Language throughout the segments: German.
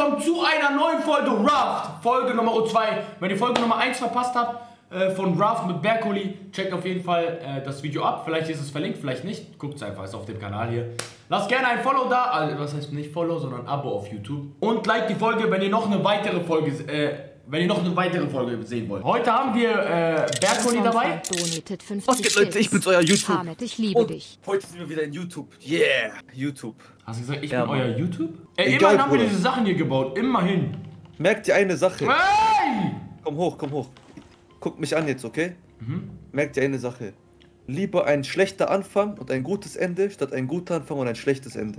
willkommen zu einer neuen Folge Raft, Folge Nummer 2. Wenn ihr Folge Nummer 1 verpasst habt, von Raft mit Berkoli, checkt auf jeden Fall das Video ab. Vielleicht ist es verlinkt, vielleicht nicht. Guckt es einfach, ist auf dem Kanal hier. Lasst gerne ein Follow da, also was heißt nicht Follow, sondern Abo auf YouTube. Und liked die Folge, wenn ihr noch eine weitere Folge sehen wollt. Heute haben wir Berkoli dabei. Was geht, Leute? Ich bin's, euer YouTube. Hamid, ich liebe dich. Heute sind wir wieder in YouTube. Yeah, YouTube. Hast du gesagt, ich Ja, bin euer YouTube? Egal, Immerhin haben wir Bruder. diese Sachen hier gebaut, immerhin. Merkt ihr eine Sache? Hey! Komm hoch, komm hoch. Guckt mich an jetzt, okay? Merkt ihr eine Sache? Lieber ein schlechter Anfang und ein gutes Ende, statt ein guter Anfang und ein schlechtes Ende.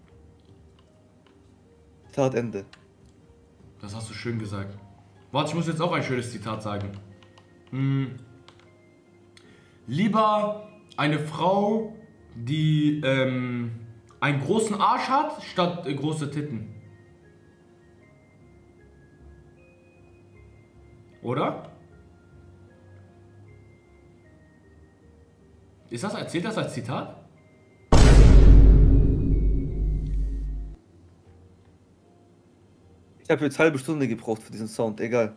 Zitat Ende. Das hast du schön gesagt. Warte, ich muss jetzt auch ein schönes Zitat sagen. Lieber eine Frau, die einen großen Arsch hat, statt große Titten. Oder? Erzählt das als Zitat? Ich habe jetzt halbe Stunde gebraucht für diesen Sound, egal.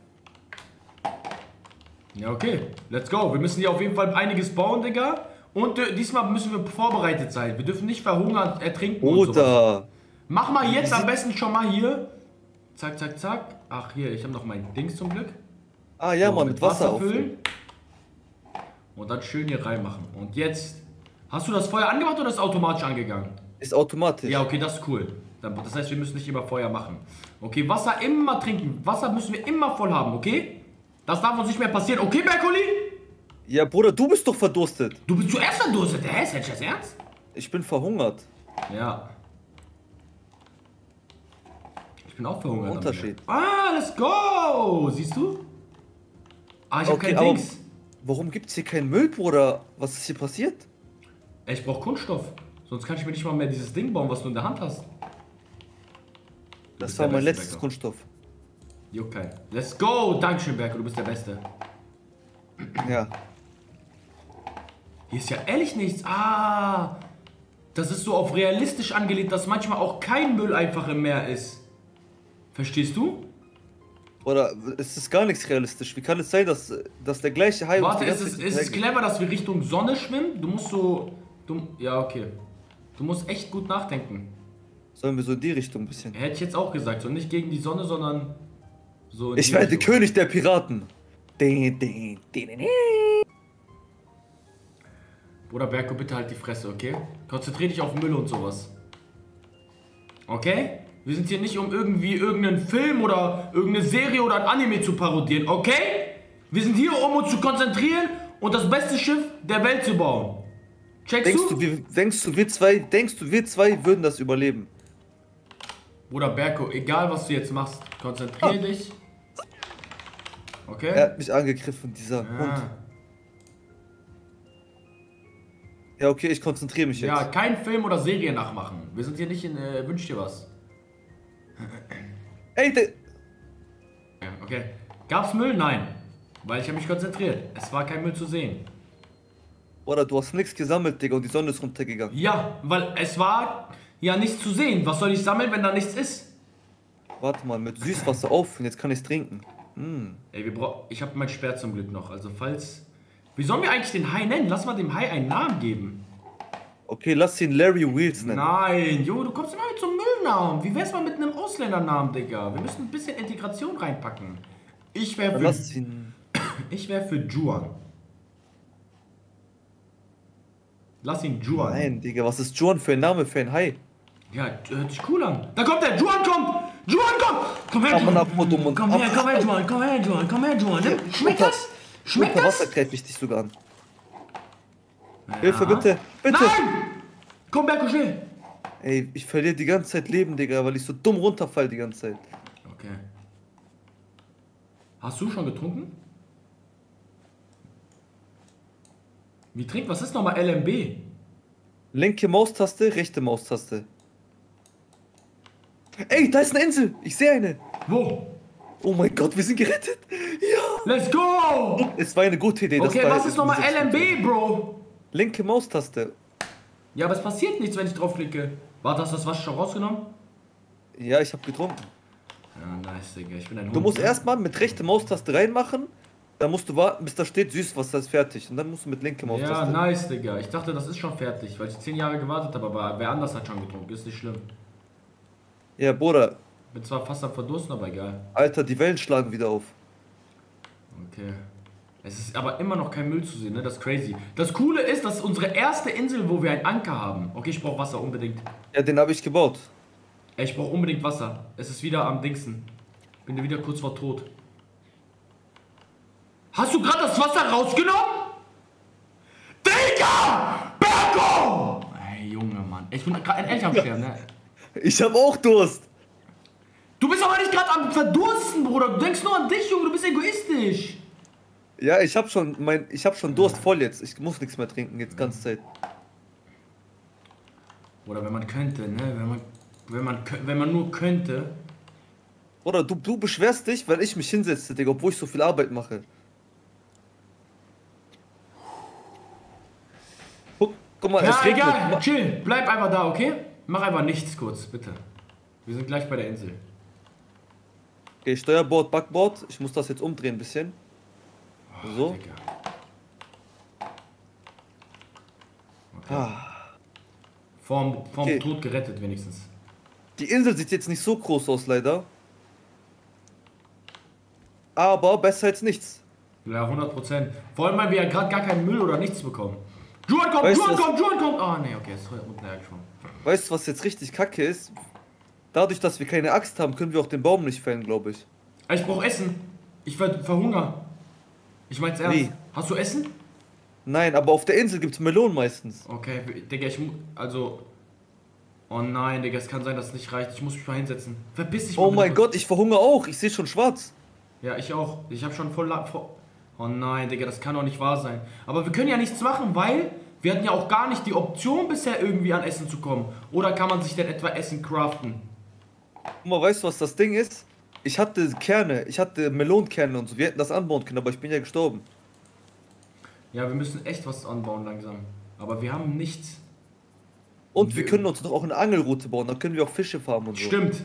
Ja, okay. Let's go. Wir müssen hier auf jeden Fall einiges bauen, Digga. Und diesmal müssen wir vorbereitet sein. Wir dürfen nicht verhungern, ertrinken und sowas. Oder Mach mal jetzt am besten schon mal hier. Zack, zack, zack. Ach, hier, ich habe noch mein Dings zum Glück. ah ja, So, Mann, mit Wasser füllen. Und dann schön hier reinmachen. Und jetzt. Hast du das Feuer angemacht oder ist es automatisch angegangen? Ist automatisch. Ja, okay, das ist cool. Das heißt, wir müssen nicht immer Feuer machen. Okay, Wasser immer trinken. Wasser müssen wir immer voll haben, okay? Das darf uns nicht mehr passieren. Okay, Berkoli? Ja, Bruder, du bist doch verdurstet. Du bist zuerst verdurstet. Hä? Ist das ernst? Ich bin verhungert. Ja. Ich bin auch verhungert. Unterschied. Ah, let's go. Siehst du? Ah, ich hab Okay, kein aber Dings. warum gibt's hier keinen Müll, Bruder? Was ist hier passiert? Ich brauch Kunststoff. Sonst kann ich mir nicht mal mehr dieses Ding bauen, was du in der Hand hast. Das bist war der mein Beste, letztes Becker. Kunststoff. Okay. Let's go. Dankeschön, Berko. Du bist der Beste. Ja. Hier ist ja ehrlich nichts. Ah. Das ist so auf realistisch angelegt, dass manchmal auch kein Müll einfach im Meer ist. Verstehst du? Oder es ist gar nichts realistisch. Wie kann es sein, dass der gleiche Hai Warte, die ist ganze Zeit es hinterhergeht? clever, dass wir Richtung Sonne schwimmen? Du musst so... ja, okay. Du musst echt gut nachdenken. Sollen wir so in die Richtung ein bisschen? Hätte ich jetzt auch gesagt. So nicht gegen die Sonne, sondern so in Ich die werde Richtung. König der Piraten. Bruder Berko, bitte halt die Fresse, okay? Konzentrier dich auf Müll und sowas. Okay? Wir sind hier nicht, um irgendwie irgendeinen Film oder irgendeine Serie oder ein Anime zu parodieren, okay? Wir sind hier, um uns zu konzentrieren und das beste Schiff der Welt zu bauen. Checkst du? Denkst du, wir zwei würden das überleben? Bruder Berko, egal was du jetzt machst, konzentrier dich. Okay? Er hat mich angegriffen, dieser Hund. Ah. Ja, okay, ich konzentriere mich jetzt. Ja, kein Film oder Serie nachmachen. Wir sind hier nicht in Wünsch dir was. Ey, Ja, okay. Gab's Müll? Nein. Weil ich habe mich konzentriert. Es war kein Müll zu sehen. Oder du hast nichts gesammelt, Digga, und die Sonne ist runtergegangen. Ja, weil es war ja nichts zu sehen. Was soll ich sammeln, wenn da nichts ist? Warte mal, mit Süßwasser auf und jetzt kann ich's trinken. Ey, ich habe mein Speer zum Glück noch. Also falls... Wie sollen wir eigentlich den Hai nennen? Lass mal dem Hai einen Namen geben. Okay, lass ihn Larry Wheels nennen. Nein, Junge, du kommst immer mit so einem Müllnamen. Wie wär's mal mit einem Ausländernamen, Digga? Wir müssen ein bisschen Integration reinpacken. Ich wäre Dann für... lass ihn. Ich wäre für Juan. Lass ihn Juan. Nein, Digga, was ist Juan für ein Name für ein Hai? Ja, hört sich cool an. Da kommt der! Juan kommt! Juan kommt! Komm her, Aber Juan! nach dumm und Komm her, Juan! Komm her, Juan! Komm her, Juan! Schmeckt das? Schmeckt Unter das? Wasser greift mich dich sogar an. Ja. Hilfe, bitte! Bitte! Nein! Komm, Berko, schnell! Ey, ich verliere die ganze Zeit Leben, Digga, weil ich so dumm runterfall die ganze Zeit. Okay. Hast du schon getrunken? Wie trinkt? Was ist nochmal LMB? Linke Maustaste, rechte Maustaste. Ey, da ist eine Insel! Ich sehe eine! Wo? Oh mein Gott, wir sind gerettet! Ja! Let's go! Es war eine gute Idee. Okay, das war was ist nochmal LMB, Bro? Linke Maustaste. Ja, aber es passiert nichts, wenn ich draufklicke. Warte, hast du das Wasser schon rausgenommen? Ja, ich habe getrunken. Ja, nice, Digga. Ich bin ein Hund. Du musst ne? erstmal mit rechter Maustaste reinmachen, dann musst du warten, bis da steht Süßwasser ist fertig. Und dann musst du mit linker Ja, Maustaste. nice, Digga. Ich dachte, das ist schon fertig, weil ich 10 Jahre gewartet habe, aber wer anders hat schon getrunken. Ist nicht schlimm. Ja, Bruder, Bin zwar fast am Verdursten, aber egal. Alter, die Wellen schlagen wieder auf. Okay. Es ist aber immer noch kein Müll zu sehen, ne? Das ist crazy. Das Coole ist, das ist unsere erste Insel, wo wir einen Anker haben. Okay, ich brauche Wasser unbedingt. Ja, den habe ich gebaut. Ey, ich brauche unbedingt Wasser. Es ist wieder am Dingsen. Bin wieder kurz vor Tod. Hast du gerade das Wasser rausgenommen? Digga! Bergo! Ey, Junge, Mann. Ich bin gerade ehrlich am Sterben, ne? Ich habe auch Durst. Du bist aber nicht gerade am Verdursten, Bruder. Du denkst nur an dich, Junge. Du bist egoistisch. Ja, ich habe schon Durst voll jetzt. Ich muss nichts mehr trinken jetzt ganze Zeit. Oder wenn man könnte, ne? Wenn man nur könnte. Oder du beschwerst dich, weil ich mich hinsetze, Digga, obwohl ich so viel Arbeit mache. Guck mal, Ja, es regnet. egal. Chill. Bleib einfach da, okay? Mach einfach nichts kurz, bitte. Wir sind gleich bei der Insel. Okay, Steuerbord, Backbord. Ich muss das jetzt umdrehen ein bisschen. So. Digga. Ah. Vorm Okay. Tod gerettet wenigstens. Die Insel sieht jetzt nicht so groß aus, leider. Aber besser als nichts. Ja, 100%. Vor allem, weil wir ja gerade gar keinen Müll oder nichts bekommen. Juan kommt, Weißt du Juan was- kommt, Juan kommt! Oh, ne, okay, ist unten hergeschwommen. Weißt du, was jetzt richtig kacke ist? Dadurch, dass wir keine Axt haben, können wir auch den Baum nicht fällen, glaube ich. Ich brauch Essen. Ich verhungere. Ich mein's ernst. Wie? Hast du Essen? Nein, aber auf der Insel gibt es Melonen meistens. Okay, Digga, also... Oh nein, Digga, es kann sein, dass es nicht reicht. Ich muss mich mal hinsetzen. Verpiss dich mal. Oh bitte mein kurz. Gott, ich verhungere auch. Ich sehe schon schwarz. Ja, ich auch. Ich habe schon voll... Oh nein, Digga, das kann doch nicht wahr sein. Aber wir können ja nichts machen, weil... Wir hatten ja auch gar nicht die Option bisher irgendwie an Essen zu kommen. Oder kann man sich denn etwa Essen craften? Guck mal, weißt du, was das Ding ist? Ich hatte Kerne, ich hatte Melonenkerne und so. Wir hätten das anbauen können, aber ich bin ja gestorben. Ja, wir müssen echt was anbauen langsam. Aber wir haben nichts. Und wir können uns doch auch eine Angelroute bauen, dann können wir auch Fische farmen und so. Stimmt.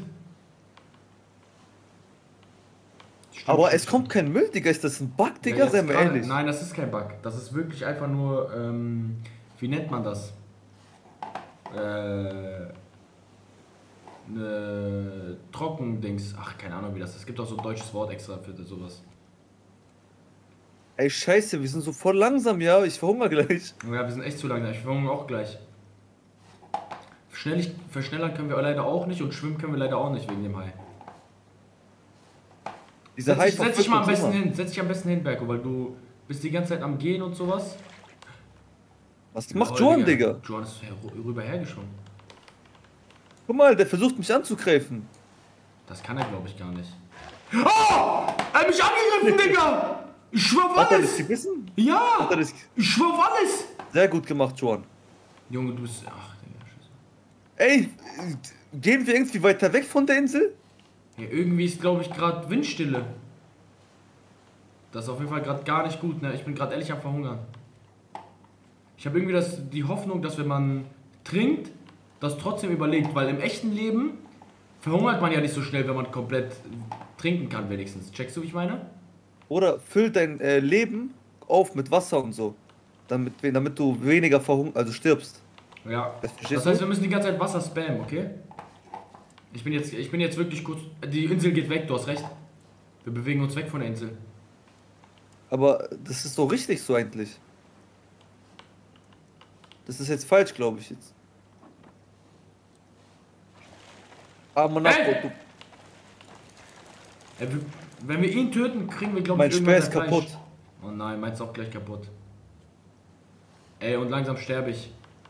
Aber es kommt kein Müll, Digga. Ist das ein Bug, Digga? Ja, jetzt Seien wir gerade- ehrlich. Nein, das ist kein Bug. Das ist wirklich einfach nur, wie nennt man das? Ne Trockendings. Ach, keine Ahnung wie das ist. Es gibt auch so ein deutsches Wort extra für sowas. Ey, scheiße, wir sind so voll langsam, ja. Ich verhungere gleich. Ja, wir sind echt zu langsam. Ich verhungere auch gleich. Verschnellern können wir leider auch nicht und schwimmen können wir leider auch nicht wegen dem Hai. Dieser Hai Setz dich mal am verfolgt uns besten immer. hin. Setz dich am besten hin, Berko, weil du bist die ganze Zeit am Gehen und sowas. Was macht Oh, Joan, Digga? Joan ist rüber hergeschwommen. Guck mal, der versucht mich anzugreifen. Das kann er, glaube ich, gar nicht. Oh! Er hat mich angegriffen, Digga! Ich schwör auf Hat er dich alles! gebissen? Ja! Hat er dich... Ich schwör auf alles! Sehr gut gemacht, Joan. Junge, du bist... Ach, Digga, scheiße. Ey, gehen wir irgendwie weiter weg von der Insel? Ja, irgendwie ist, glaube ich, gerade Windstille. Das ist auf jeden Fall gerade gar nicht gut, ne? Ich bin gerade ehrlich am Verhungern. Ich habe irgendwie die Hoffnung, dass wenn man trinkt, das trotzdem überlebt, weil im echten Leben verhungert man ja nicht so schnell, wenn man komplett trinken kann wenigstens. Checkst du, wie ich meine? Oder füll dein Leben auf mit Wasser und so. Damit du weniger also stirbst. Ja. Verstehst Das heißt, du? wir müssen die ganze Zeit Wasser spammen, okay? Ich bin jetzt wirklich kurz... Die Insel geht weg, du hast recht. Wir bewegen uns weg von der Insel. Aber das ist doch richtig so eigentlich. Das ist jetzt falsch, glaube ich jetzt. Ah, Monaco, Hey! Wenn wir ihn töten, kriegen wir, glaube mein ich, Speer irgendwann ist sein Fleisch. kaputt. Oh nein, meins ist auch gleich kaputt. Ey, und langsam sterbe ich.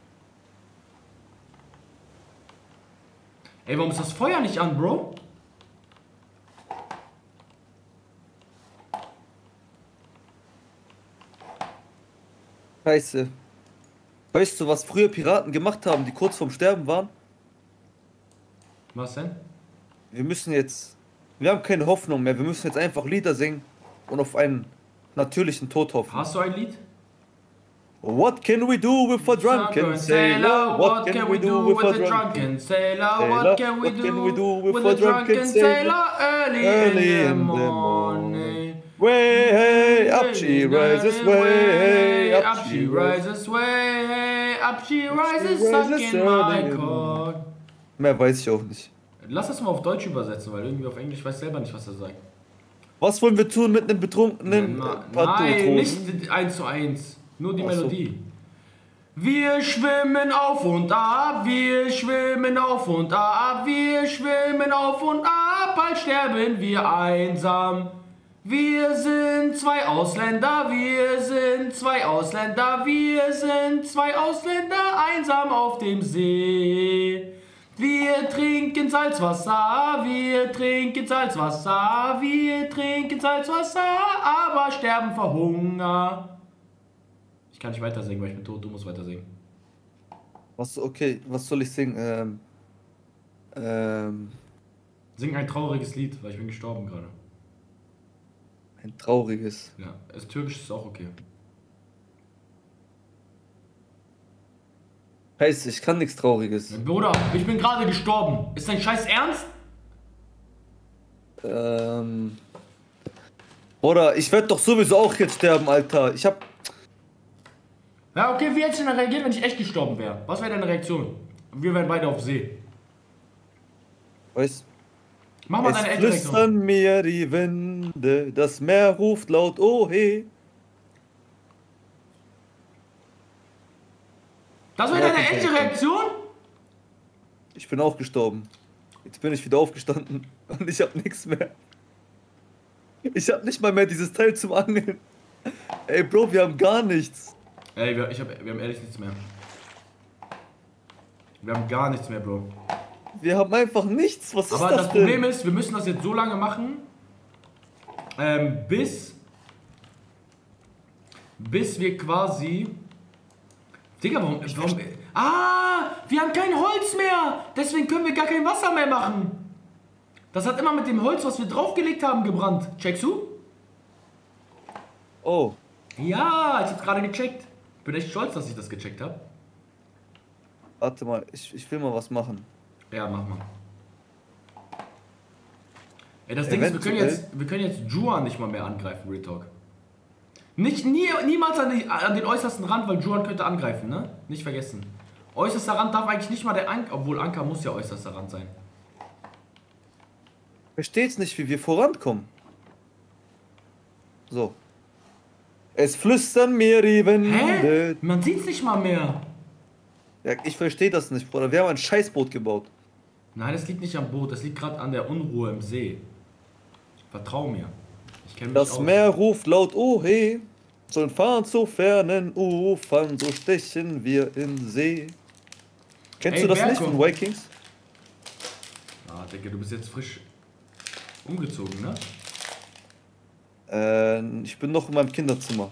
Ey, warum ist das Feuer nicht an, Bro? Scheiße. Weißt du, was früher Piraten gemacht haben, die kurz vorm Sterben waren? Was denn? Wir haben keine Hoffnung mehr. Wir müssen jetzt einfach Lieder singen und auf einen natürlichen Tod hoffen. Hast du ein Lied? What can we do with a drunken sailor? What can we do with a drunken sailor? What can we do with a drunken sailor? Early in the morning. Way up she rises, way up she rises, way up she rises, sucking my cock. Mehr weiß ich auch nicht. Lass das mal auf Deutsch übersetzen, weil irgendwie auf Englisch weiß ich selber nicht, was er sagt. Was wollen wir tun mit einem betrunkenen Nein, nicht 1:1. Nur die Melodie. Wir schwimmen auf und ab, wir schwimmen auf und ab, wir schwimmen auf und ab, bald sterben wir einsam. Wir sind zwei Ausländer, wir sind zwei Ausländer, wir sind zwei Ausländer, einsam auf dem See. Wir trinken Salzwasser, wir trinken Salzwasser, wir trinken Salzwasser, aber sterben vor Hunger. Ich kann nicht weiter singen, weil ich bin tot, du musst weiter singen. Okay, was soll ich singen? Sing ein trauriges Lied, weil ich bin gestorben gerade. Ein trauriges. Ja, Türkisch ist auch okay. Scheiße, ich kann nichts Trauriges. Bruder, ich bin gerade gestorben. Ist dein Scheiß ernst? Bruder, ich werde doch sowieso auch jetzt sterben, Alter. Ich hab... Ja, okay, wie hättest du denn reagiert, wenn ich echt gestorben wäre? Was wäre deine Reaktion? Wir wären beide auf See. Weißt Mach mal deine echte Reaktion. Es flüstern mir die Winde, das Meer ruft laut, oh he. Das wäre deine echte Reaktion? Ich bin auch gestorben. Jetzt bin ich wieder aufgestanden und ich hab nichts mehr. Ich hab nicht mal mehr dieses Teil zum Angeln. Ey, Bro, wir haben gar nichts. Ey, wir haben ehrlich nichts mehr. Wir haben gar nichts mehr, Bro. Wir haben einfach nichts. Was ist das denn? Aber das Problem ist, wir müssen das jetzt so lange machen, bis wir quasi... Digga, warum... wir haben kein Holz mehr! Deswegen können wir gar kein Wasser mehr machen. Das hat immer mit dem Holz, was wir draufgelegt haben, gebrannt. Checkst du? Oh. Ja, ich hab's gerade gecheckt. Ich bin echt stolz, dass ich das gecheckt habe. Warte mal, ich will mal was machen. Ja, mach mal. Ey, das Ding ist, wir können jetzt Juan nicht mal mehr angreifen, Real Talk. Niemals an den äußersten Rand, weil Juan könnte angreifen, ne? Nicht vergessen. Äußerster Rand darf eigentlich nicht mal der Anker, obwohl Anker muss ja äußerster Rand sein. Versteht's nicht, wie wir vorankommen. So. Es flüstern mir die Winde. Hä? Man sieht's nicht mal mehr. Ja, ich verstehe das nicht, Bruder. Wir haben ein Scheißboot gebaut. Nein, das liegt nicht am Boot, das liegt gerade an der Unruhe im See. Vertrau mir. Ich kenn mich Das aus. Meer ruft laut, oh he. Sollen fahren zu fernen Ufern, so stechen wir in See. Kennst du das Berko. nicht von Vikings? Ah, Digga, du bist jetzt frisch umgezogen, ne? Ich bin noch in meinem Kinderzimmer.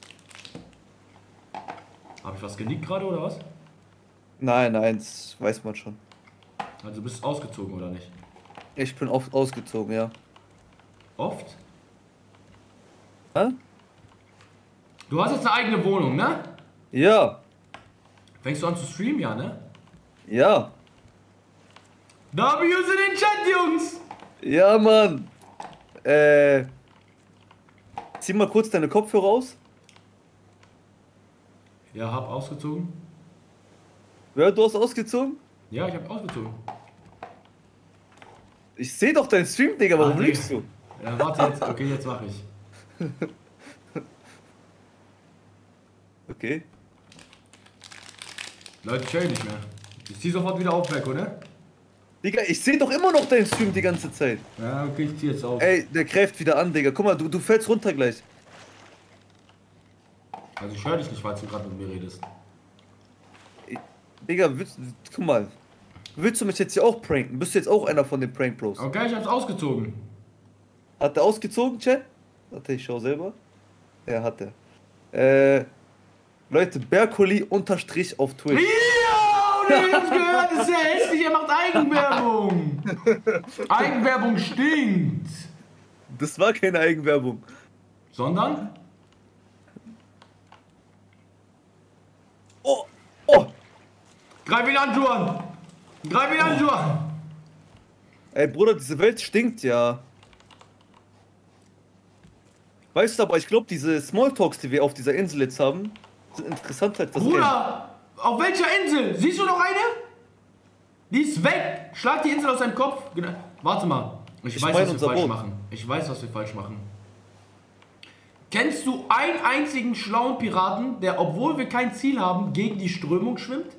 Hab ich was geleakt gerade oder was? Nein, das weiß man schon. Also du bist ausgezogen oder nicht? Ich bin oft ausgezogen, ja. Oft? Hä? Du hast jetzt eine eigene Wohnung, ne? Ja. Fängst du an zu streamen, ja, ne? Ja. W's in den Chat, Jungs! Ja, Mann. Zieh mal kurz deine Kopfhörer aus. Ja, hab ausgezogen. Ja, du hast ausgezogen? Ja, ich hab ausgezogen. Ich sehe doch deinen Stream, Digga. Warum Digga. lügst du? Ja, warte jetzt. Okay, jetzt mach ich. Okay. Leute, ich höre nicht mehr. Ich zieh sofort wieder auf, Berko, ne? Digga, ich sehe doch immer noch deinen Stream die ganze Zeit. Ja, okay, ich zieh jetzt auf. Ey, der greift wieder an, Digga. Guck mal, du fällst runter gleich. Also ich höre dich nicht, falls du gerade mit mir redest. Digga, guck mal. Willst du mich jetzt hier auch pranken? Bist du jetzt auch einer von den Prank-Bros? Okay, ich hab's ausgezogen. Hat er ausgezogen, Chat? Warte, ich schau selber. Ja, hat er. Leute, Berkoli unterstrich auf Twitch. Ja, und ich hab's gehört, das ist ja hässlich, er macht Eigenwerbung. Eigenwerbung stinkt. Das war keine Eigenwerbung. Sondern? Greif ihn an, Juan! Greif ihn an, Juan! Ey, Bruder, diese Welt stinkt ja. Weißt du, aber ich glaube, diese Smalltalks, die wir auf dieser Insel jetzt haben, sind interessanter als das Game. Bruder, auf welcher Insel? Siehst du noch eine? Die ist weg! Schlag die Insel aus deinem Kopf! Warte mal. Ich weiß, was wir falsch machen. Ich weiß, was wir falsch machen. Kennst du einen einzigen schlauen Piraten, der, obwohl wir kein Ziel haben, gegen die Strömung schwimmt?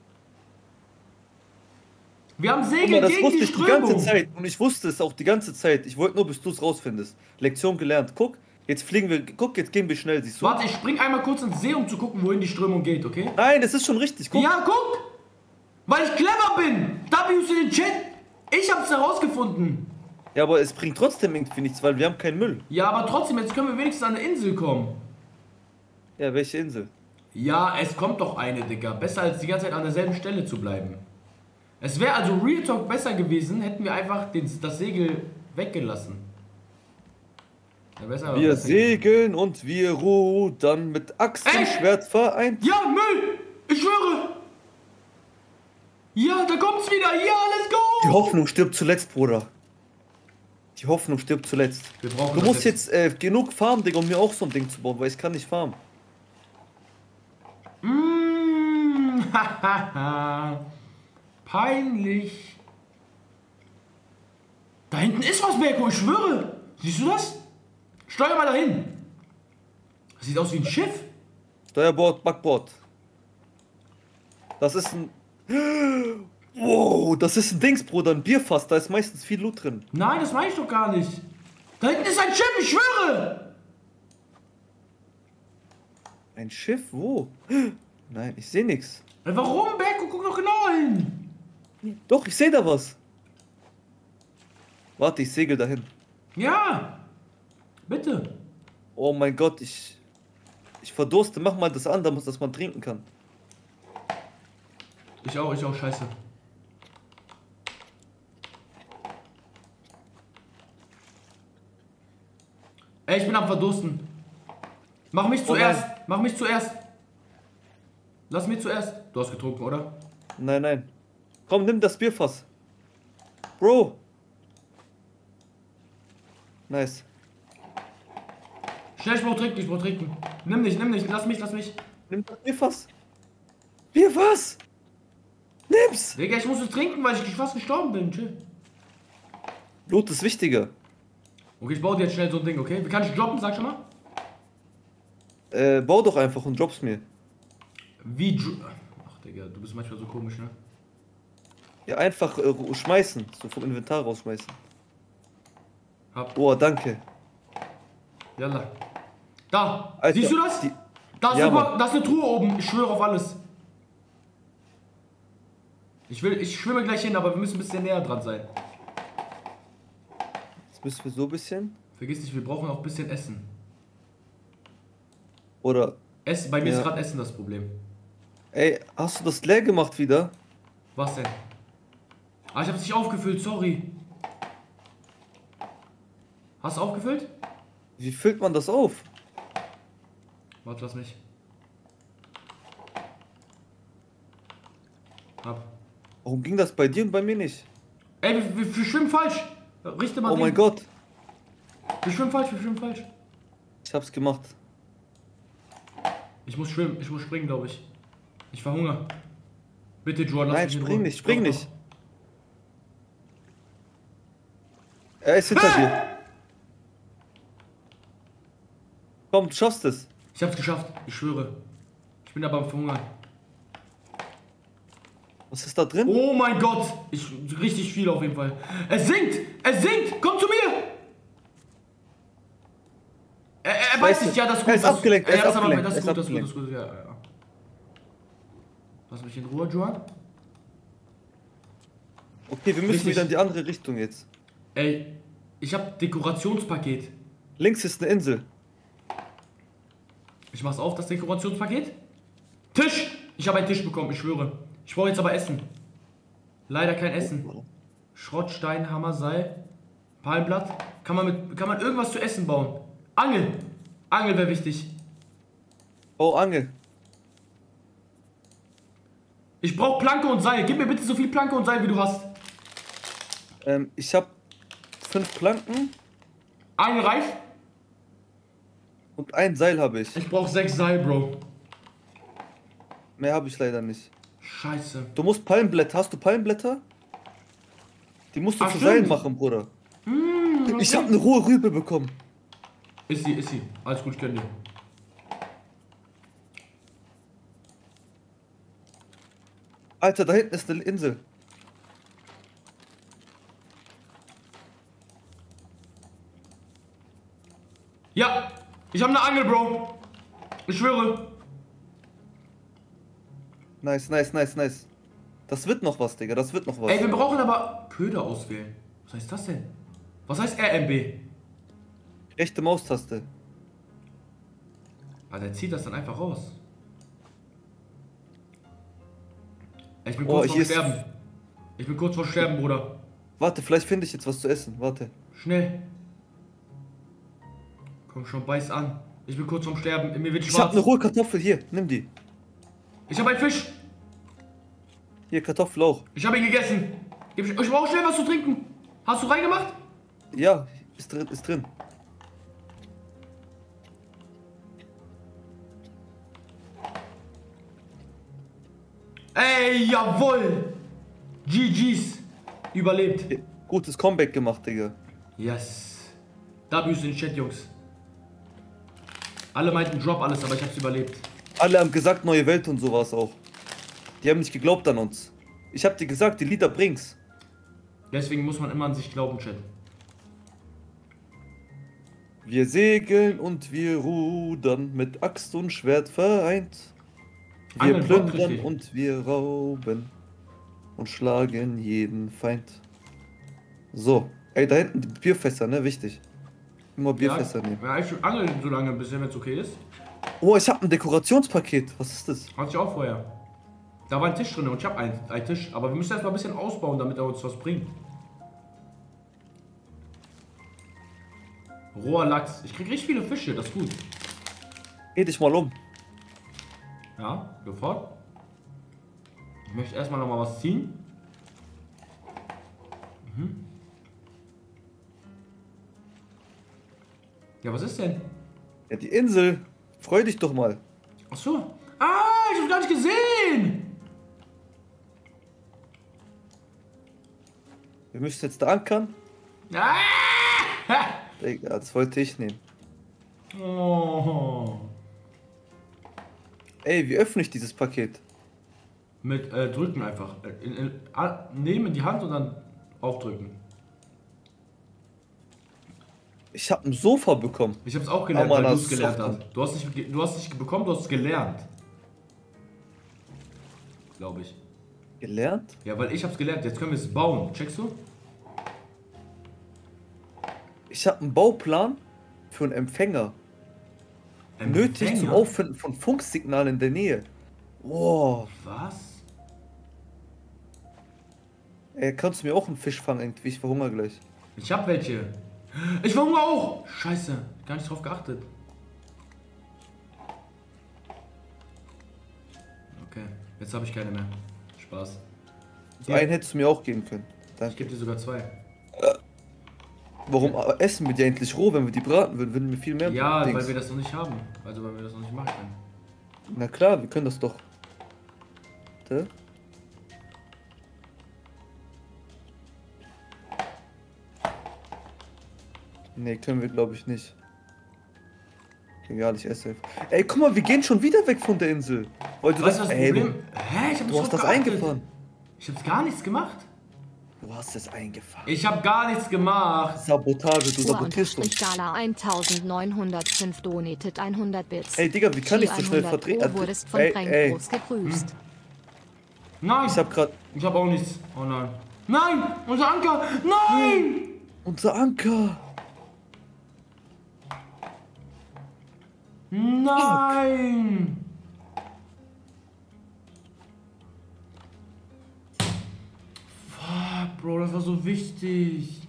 Wir haben Segel das gegen wusste die ich Strömung. die ganze Zeit. Und ich wusste es auch die ganze Zeit. Ich wollte nur, bis du es rausfindest. Lektion gelernt. Guck, jetzt fliegen wir. Guck, jetzt gehen wir schnell, siehst du? Warte, ich spring einmal kurz ins See, um zu gucken, wohin die Strömung geht, okay? Nein, das ist schon richtig. Guck. Ja, guck! Weil ich clever bin! W's in den Chat! Ich hab's herausgefunden! Ja, aber es bringt trotzdem irgendwie nichts, weil wir haben keinen Müll. Ja, aber trotzdem, jetzt können wir wenigstens an eine Insel kommen. Ja, welche Insel? Ja, es kommt doch eine, Digga. Besser als die ganze Zeit an derselben Stelle zu bleiben. Es wäre also Real Talk besser gewesen, hätten wir einfach das Segel weggelassen. Ja, Wir segeln und wir rudern mit Axt und Schwert vereint. Ja, Müll! Ich schwöre! Ja, da kommt's wieder! Ja, let's go! Die Hoffnung stirbt zuletzt, Bruder. Die Hoffnung stirbt zuletzt. Du musst jetzt genug farmen, Digga, um mir auch so ein Ding zu bauen, weil ich kann nicht farmen. Hahaha. Peinlich. Da hinten ist was, Berko, ich schwöre. Siehst du das? Steuer mal dahin. Das sieht aus wie ein Schiff. Steuerbord, Backbord. Das ist ein... Wow, das ist ein Dings, Bruder, ein Bierfass, da ist meistens viel Loot drin. Nein, das meine ich doch gar nicht. Da hinten ist ein Schiff, ich schwöre. Ein Schiff? Wo? Nein, ich sehe nichts. Warum, Berko? Guck doch genauer hin. Doch, ich sehe da was. Warte, ich segel dahin. Ja. Bitte. Oh mein Gott, ich verdurste. Mach mal das an, dass man trinken kann. Ich auch, scheiße. Ey, ich bin am Verdursten. Mach mich zuerst. Mach mich zuerst. Lass mich zuerst. Du hast getrunken, oder? Nein, nein. Komm, nimm das Bierfass. Bro. Nice. Schnell, ich brauch trinken, Nimm nicht, lass mich. Nimm das Bierfass. Bierfass! Nimm's! Digga, ich muss es trinken, weil ich fast gestorben bin. Chill. Loot ist wichtiger. Okay, ich baue dir jetzt schnell so ein Ding, okay? Wie kann ich droppen, sag schon mal? Bau doch einfach und dropp's mir. Wie Ach, Digga, du bist manchmal so komisch, ne? Ja, einfach schmeißen. So vom Inventar rausschmeißen. Hab. Oh, danke. Yalla. Da! Alter, siehst du das? Da ist, ja, da ist eine Truhe oben. Ich schwöre auf alles. Ich schwimme gleich hin, aber wir müssen ein bisschen näher dran sein. Jetzt müssen wir so ein bisschen. Vergiss nicht, wir brauchen auch ein bisschen Essen. Oder. Essen, bei mir ist gerade Essen das Problem. Ey, hast du das leer gemacht wieder? Was denn? Ah, ich hab's nicht aufgefüllt, sorry. Hast du aufgefüllt? Wie füllt man das auf? Warte, lass mich. Hab. Warum ging das bei dir und bei mir nicht? Ey, wir schwimmen falsch. Richte mal Oh mein Gott. Wir schwimmen falsch. Ich hab's gemacht. Ich muss schwimmen, ich muss springen, glaube ich. Ich verhungere. Bitte, Joan, lass mich in Ruhe. Nein, spring nicht. Er ist hinter dir. Komm, du schaffst es. Ich hab's geschafft, ich schwöre. Ich bin aber am Verhungern. Was ist da drin? Oh mein Gott! Richtig viel auf jeden Fall. Es sinkt! Komm zu mir! Er weiß nicht, ja, das ist gut. Er ist abgelenkt, Das ist gut, ja. Lass mich in Ruhe, Joan. Okay, wir müssen wieder in die andere Richtung jetzt. Ey, ich hab Dekorationspaket. Links ist eine Insel. Ich mach's auf, das Dekorationspaket. Tisch! Ich habe einen Tisch bekommen, ich schwöre. Ich brauche jetzt aber Essen. Leider kein Essen. Schrott, Stein, Hammer, Seil, Palmblatt. Kann man irgendwas zu essen bauen? Angel! Angel wäre wichtig. Oh, Angel. Ich brauche Planke und Seil. Gib mir bitte so viel Planke und Seil, wie du hast. Ich habe 5 Planken Eine reicht? und ein Seil habe ich. Ich brauche 6 Seil, Bro. Mehr habe ich leider nicht. Scheiße. Du musst Palmblätter. Hast du Palmblätter? Die musst du Ach, zu stimmt. Seilen machen, Bruder. Okay. Ich habe eine rohe Rübe bekommen. Ist sie, ist sie. Alles gut, ich gönn dir. Alter, da hinten ist eine Insel. Ja, ich habe eine Angel, Bro. Ich schwöre. Nice, nice, nice, nice. Das wird noch was, Digga. Das wird noch was. Ey, wir brauchen aber Köder auswählen. Was heißt das denn? Was heißt RMB? Rechte Maustaste. Ah, der zieht das dann einfach raus. Ey, ich bin Oh, kurz vorm hier ist- Sterben. Ich bin kurz vor Sterben, Bruder. Warte, vielleicht finde ich jetzt was zu essen. Warte. Schnell. Komm schon, beiß an. Ich bin kurz vorm Sterben. Mir wird Ich habe schwarz. eine rohe Kartoffel. Hier, nimm die. Ich habe einen Fisch. Hier, Kartoffel auch. Ich habe ihn gegessen. Ich brauche schnell was zu trinken. Hast du reingemacht? Ja, ist drin, ist drin. Ey, jawohl. GG's. Überlebt. Gutes Comeback gemacht, Digga. Yes. W's in den Chat, Jungs. Alle meinten Drop alles, aber ich hab's überlebt. Alle haben gesagt, neue Welt und sowas auch. Die haben nicht geglaubt an uns. Ich hab dir gesagt, die Lieder bring's. Deswegen muss man immer an sich glauben, Chat. Wir segeln und wir rudern, mit Axt und Schwert vereint. Wir Angeln, plündern richtig. und wir rauben und schlagen jeden Feind. So, ey, da hinten die Bierfässer, ne? Wichtig. Immer Bierfässer nehmen. Ja, ich angel so lange, bis wenn es okay ist. Oh, ich hab ein Dekorationspaket. Was ist das? Hatte ich auch vorher. Da war ein Tisch drin und ich habe einen Tisch. Aber wir müssen erst mal ein bisschen ausbauen, damit er uns was bringt. Roher Lachs. Ich krieg richtig viele Fische, das ist gut. Geh dich mal um. Ja, sofort. Ich möchte erstmal noch mal was ziehen. Ja, was ist denn? Ja, die Insel. Freu dich doch mal. Ach so. Ah, ich hab's gar nicht gesehen. Wir müssen jetzt da ankern. Ah! Ha! Digga, das wollte ich nehmen. Oh. Ey, wie öffne ich dieses Paket? Mit drücken einfach. Nehmen in die Hand und dann aufdrücken. Ich habe ein Sofa bekommen. Ich hab's auch gelernt, Aber weil du das es gelernt ist auch hast. Du hast nicht bekommen, du hast es gelernt. Glaube ich. Gelernt? Ja, weil ich hab's gelernt. Jetzt können wir es bauen. Checkst du? Ich habe einen Bauplan für einen Empfänger. Nötig zum Auffinden von Funksignalen in der Nähe. Wow. Was? Ey, kannst du mir auch einen Fisch fangen irgendwie? Ich verhungere gleich. Ich hab welche. Ich verhungere auch. Scheiße. Gar nicht drauf geachtet. Okay. Jetzt habe ich keine mehr. Spaß. So einen hättest du mir auch geben können. Ich Danke. gebe dir sogar 2. Warum essen wir die eigentlich roh, wenn wir die braten würden? Würden wir viel mehr Ja, Dings. weil wir das noch nicht haben. Also weil wir das noch nicht machen können. Na klar, wir können das doch. Warte. Nee, können wir glaube ich nicht. Egal, ich esse. Ey, guck mal, wir gehen schon wieder weg von der Insel. Weil du Weißt du, das, das ey, Problem? Hä? Ich hab du nicht hast drauf das geachtet. eingefahren. Ich hab's gar nichts gemacht. Du hast es eingefahren. Ich hab gar nichts gemacht. Sabotage, du sabotierst uns. Skala 1905 donated 100 Bits. Ey, Digga, wie kann ich so schnell vertreten? Du wurdest von Ey, Frank ey, Groß gegrüßt. Nein. ich hab grad Ich hab auch nichts. Oh nein. Nein! Unser Anker! Nein! unser Anker. Nein! Fuck, Bro, das war so wichtig.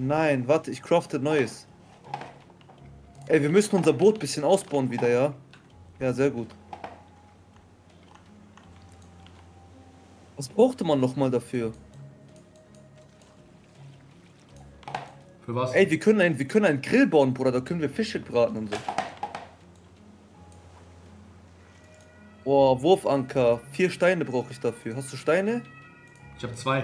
Nein, warte, ich crafte neues. Ey, wir müssen unser Boot ein bisschen ausbauen wieder, ja? Ja, sehr gut. Was brauchte man nochmal dafür? Für was? Ey, wir können einen Grill bauen, Bruder, da können wir Fische braten und so. Oh, Wurfanker. 4 Steine brauche ich dafür. Hast du Steine? Ich habe 2.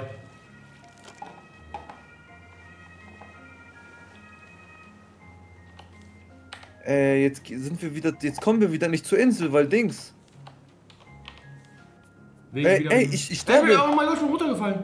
Jetzt kommen wir wieder nicht zur Insel, weil Dings. Wegen Ey, wieder. ey, ich sterbe. Oh mein Gott, ich bin runtergefallen.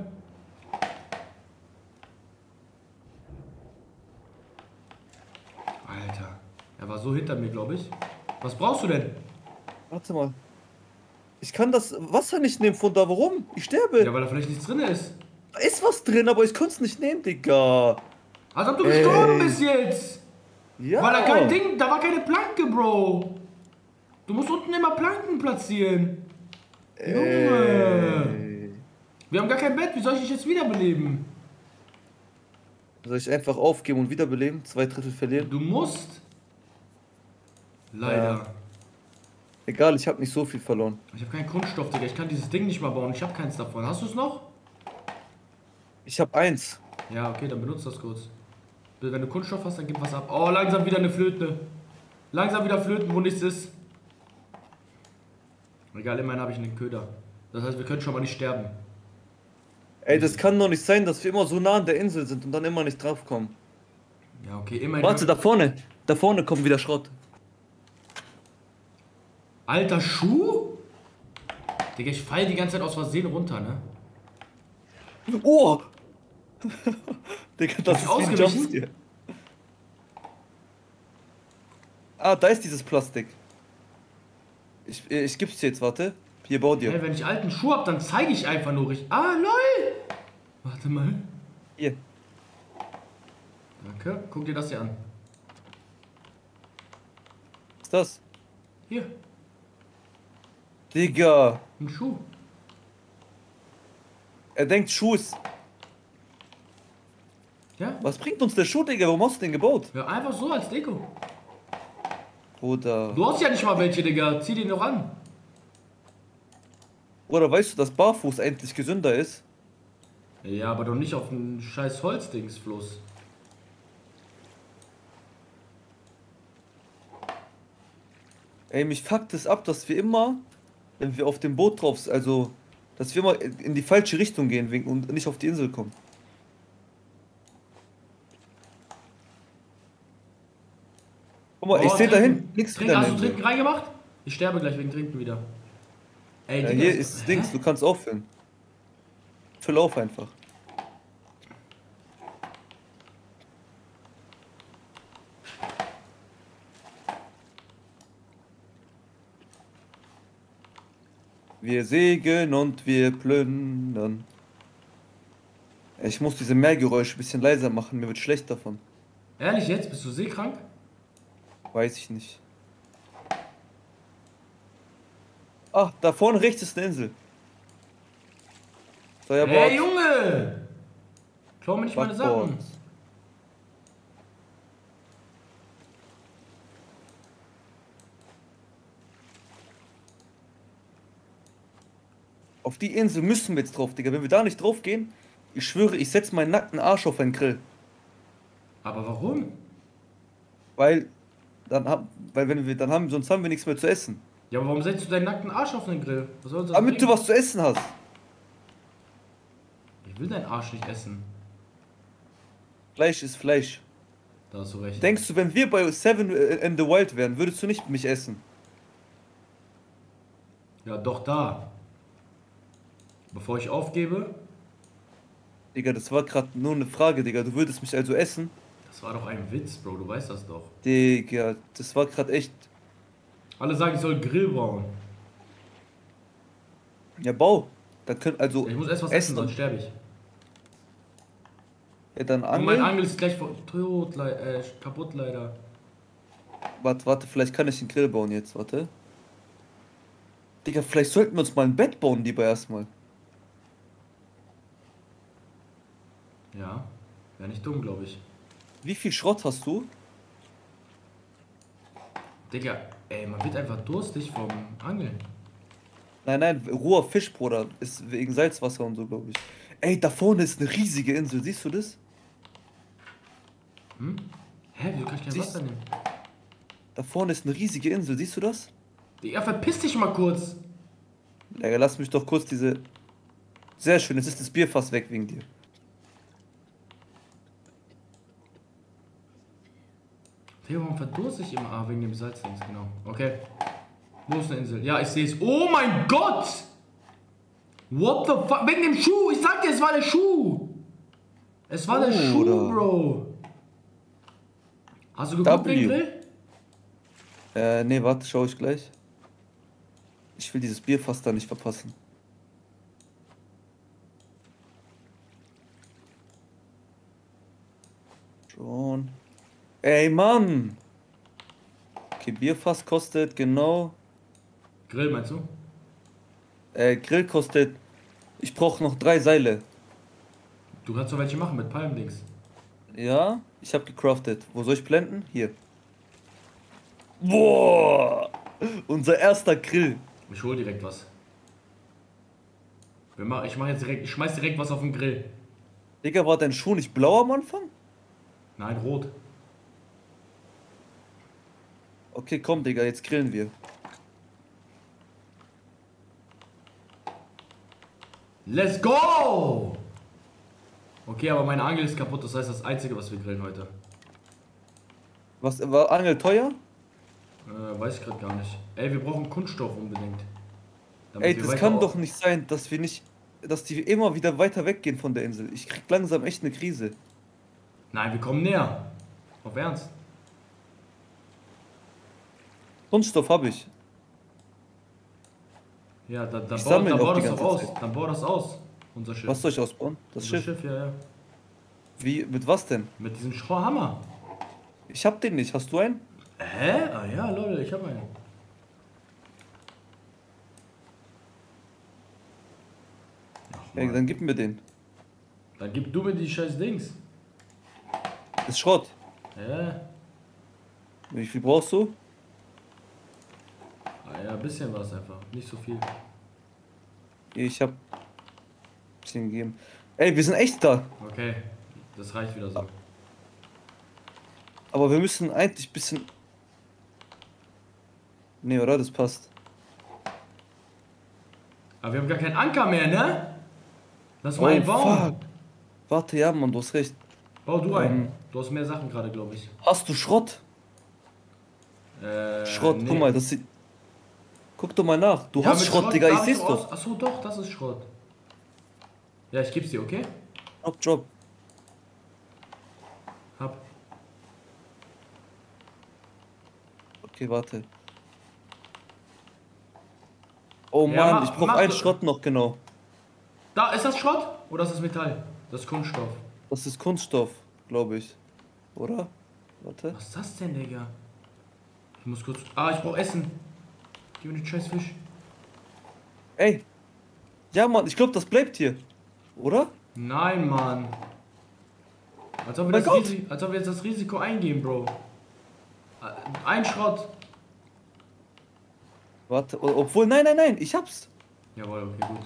Alter. Er war so hinter mir, glaube ich. Was brauchst du denn? Warte mal. Ich kann das Wasser nicht nehmen von da. Warum? Ich sterbe. Ja, weil da vielleicht nichts drin ist. Da ist was drin, aber ich konnte es nicht nehmen, Digga. Als ob du gestorben bist jetzt. Ja. Weil da kein Ding, da war keine Planke, Bro. Du musst unten immer Planken platzieren. Junge. Wir haben gar kein Bett, wie soll ich dich jetzt wiederbeleben? Soll ich einfach aufgeben und wiederbeleben? 2 Drittel verlieren? Du musst. Leider. Ja. Egal, ich habe nicht so viel verloren. Ich habe keinen Kunststoff, Digga. Ich kann dieses Ding nicht mal bauen. Ich habe keins davon. Hast du es noch? Ich habe 1. Ja, okay, dann benutzt das kurz. Wenn du Kunststoff hast, dann gib was ab. Oh, langsam wieder eine Flöte. Langsam wieder Flöten, wo nichts ist. Egal, immerhin habe ich einen Köder. Das heißt, wir können schon mal nicht sterben. Ey, das kann doch nicht sein, dass wir immer so nah an der Insel sind und dann immer nicht draufkommen. Ja, okay, immerhin. Warte, da vorne. Da vorne kommt wieder Schrott. Alter Schuh? Digga, ich fall die ganze Zeit aus Versehen runter, ne? Oh! Digga, das Ist ist wie ein ausgewichen? Jumpscare. Ah, da ist dieses Plastik. Ich geb's dir jetzt, warte. Hier, bau dir. Hey, wenn ich alten Schuh hab, dann zeige ich einfach nur richtig. Ah, lol! Warte mal. Hier. Danke, guck dir das hier an. Was ist das? Hier, Digga. ein Schuh. Er denkt, Schuh ist... Ja? Was bringt uns der Schuh, Digga? Warum hast du den gebaut? Ja, einfach so als Deko. Bruder. Du hast ja nicht mal welche, Digga. Zieh den doch an. Bruder, weißt du, dass Barfuß eigentlich gesünder ist? Ja, aber doch nicht auf einen scheiß Holzdingsfluss. Ey, mich fuckt es ab, dass wir immer, wenn wir auf dem Boot drauf sind, also, dass wir immer in die falsche Richtung gehen und nicht auf die Insel kommen. Guck mal, ich sehe da hinten nichts Trink, wieder. hast du Trinken reingemacht? Ich sterbe gleich wegen Trinken wieder. Ey, Ja, Digga, hier ist das Dings, du kannst auffüllen. Füll auf einfach. Wir segeln und wir plündern. Ich muss diese Meergeräusche ein bisschen leiser machen, mir wird schlecht davon. Ehrlich jetzt? Bist du seekrank? Weiß ich nicht. Ah, da vorne rechts ist eine Insel. Steuerbord. Hey, Junge! Klau mir nicht meine Backbord. Sachen. Auf die Insel müssen wir jetzt drauf, Digga. Wenn wir da nicht drauf gehen, ich schwöre, ich setze meinen nackten Arsch auf einen Grill. Aber warum? Weil, dann haben, sonst haben wir nichts mehr zu essen. Ja, aber warum setzt du deinen nackten Arsch auf den Grill? Was soll das Damit du bringen? was zu essen hast. Ich will deinen Arsch nicht essen. Fleisch ist Fleisch. Da hast du recht. Denkst du, wenn wir bei Seven in the Wild wären, würdest du nicht mich essen? Ja, doch da. Bevor ich aufgebe, Digga, das war gerade nur eine Frage, Digga. Du würdest mich also essen? das war doch ein Witz, Bro, du weißt das doch. Digga, das war gerade echt... Alle sagen, ich soll einen Grill bauen. Ja, bau. Dann können also... Ich muss erst was essen, sonst sterbe ich. Ja, dann Und mein angeln. Angel ist gleich kaputt leider. Warte, vielleicht kann ich einen Grill bauen jetzt, warte. Digga, vielleicht sollten wir uns mal ein Bett bauen, lieber erstmal. Ja. Wäre nicht dumm, glaube ich. Wie viel Schrott hast du? Digga, ey, man wird einfach durstig vom Angeln. Nein, nein, roher Fisch, Bruder. Ist wegen Salzwasser und so, glaube ich. Ey, da vorne ist eine riesige Insel. Siehst du das? Hm? Hä, wieso kann ich kein Siehst- Wasser nehmen? Da vorne ist eine riesige Insel. Siehst du das? Digga, verpiss dich mal kurz. Digga, lass mich doch kurz diese... Sehr schön, jetzt ist das Bier fast weg wegen dir. Digga, warum verdurste ich immer? Ah, wegen dem Salzdings, genau. Okay. Wo ist eine Insel? Ja, ich sehe es. Oh mein Gott! What the fuck? Wegen dem Schuh! Ich sag dir, es war der Schuh! Es war der Schuh, Bruder. Bro! Hast du geguckt, W. den Grill? Nee, warte, schau ich gleich. Ich will dieses Bier fast da nicht verpassen. Schon. Ey, Mann! Okay, Bierfass kostet genau... Grill, meinst du? Grill kostet... Ich brauche noch 3 Seile. Du kannst doch welche machen mit Palmdings. Ja, ich habe gecraftet. Wo soll ich blenden? Hier. Boah! Unser erster Grill. Ich hol direkt was. Ich mach jetzt direkt, ich schmeiß direkt was auf den Grill. Digga, war dein Schuh nicht blau am Anfang? Nein, rot. Okay, komm, Digga, jetzt grillen wir. Let's go! Okay, aber meine Angel ist kaputt, das heißt das Einzige, was wir grillen heute. Was, war Angel teuer? Weiß ich gerade gar nicht. Ey, wir brauchen Kunststoff unbedingt. Damit Ey, wir das weiter kann auf- doch nicht sein, dass wir nicht... Dass die immer wieder weiter weggehen von der Insel. Ich krieg langsam echt eine Krise. Nein, wir kommen näher. Auf Ernst. Kunststoff habe ich. Ja, dann Ich bau, sammle dann auch bau die das doch ganze aus. Zeit. Dann bau das aus. Unser Schiff. Was soll ich ausbauen? Das Unser Schiff. Schiff, ja, ja. Wie, mit was denn? Mit diesem Hammer. Ich hab den nicht. Hast du einen? Hä? Ah ja, Leute, ich hab einen. Ach, Ja, Mann. dann gib mir den. Dann gib du mir die scheiß Dings. Das ist Schrott. Ja. Wie viel brauchst du? Ah ja, ein bisschen was einfach. Nicht so viel. Ich hab... bisschen gegeben. Ey, wir sind echt da. Okay, das reicht wieder so. Aber wir müssen eigentlich bisschen... Nee, oder? Das passt. Aber wir haben gar keinen Anker mehr, ne? Lass mal einen bauen. fuck. Warte, ja, Mann, du hast recht. Bau du einen. Du hast mehr Sachen gerade, glaube ich. Hast du Schrott? Schrott, nee. guck mal, das sieht... Guck doch mal nach. Du Ja, hast mit Schrott, Digga, ich darf seh's auch doch. Achso, doch, das ist Schrott. Ja, ich geb's dir, okay? Drop. Hab. Okay, warte. Oh Ja, Mann, mach- ich brauch mach einen du- Schrott noch, genau. Da, ist das Schrott? Oder ist das Metall? Das ist Kunststoff. Das ist Kunststoff, glaube ich. Oder? Warte. Was ist das denn, Digga? Ich muss kurz... Ah, ich brauch Essen. Gib mir den scheiß Fisch. Ey. Ja, Mann, ich glaube, das bleibt hier. Oder? Nein, Mann. Als ob wir, Mein Gott. als ob wir jetzt das Risiko eingehen, Bro. Ein Schrott. Warte, obwohl, nein, nein, nein, ich hab's. Jawohl, okay, gut.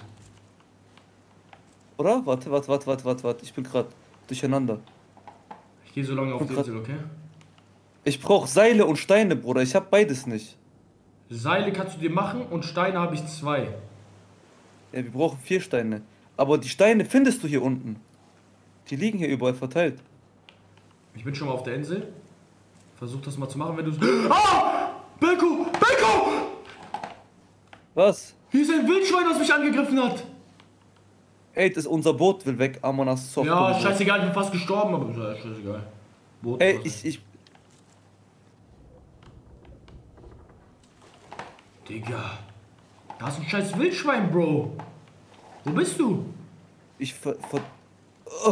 Oder? Warte. Ich bin gerade durcheinander. Ich gehe so lange auf Und die grad- Insel, okay? Ich brauch Seile und Steine, Bruder. Ich hab beides nicht. Seile kannst du dir machen und Steine habe ich 2. Ja, wir brauchen 4 Steine. Aber die Steine findest du hier unten. Die liegen hier überall verteilt. Ich bin schon mal auf der Insel. Versuch das mal zu machen, wenn du... Ah! Belko! Belko! Was? Hier ist ein Wildschwein, das mich angegriffen hat. Ey, das unser Boot will weg. Amanas Soft. Ja, scheißegal, ich bin fast gestorben, aber scheißegal. Boot Ey, oder so. ich... Digga. Da ist ein scheiß Wildschwein, Bro. Wo bist du? Oh.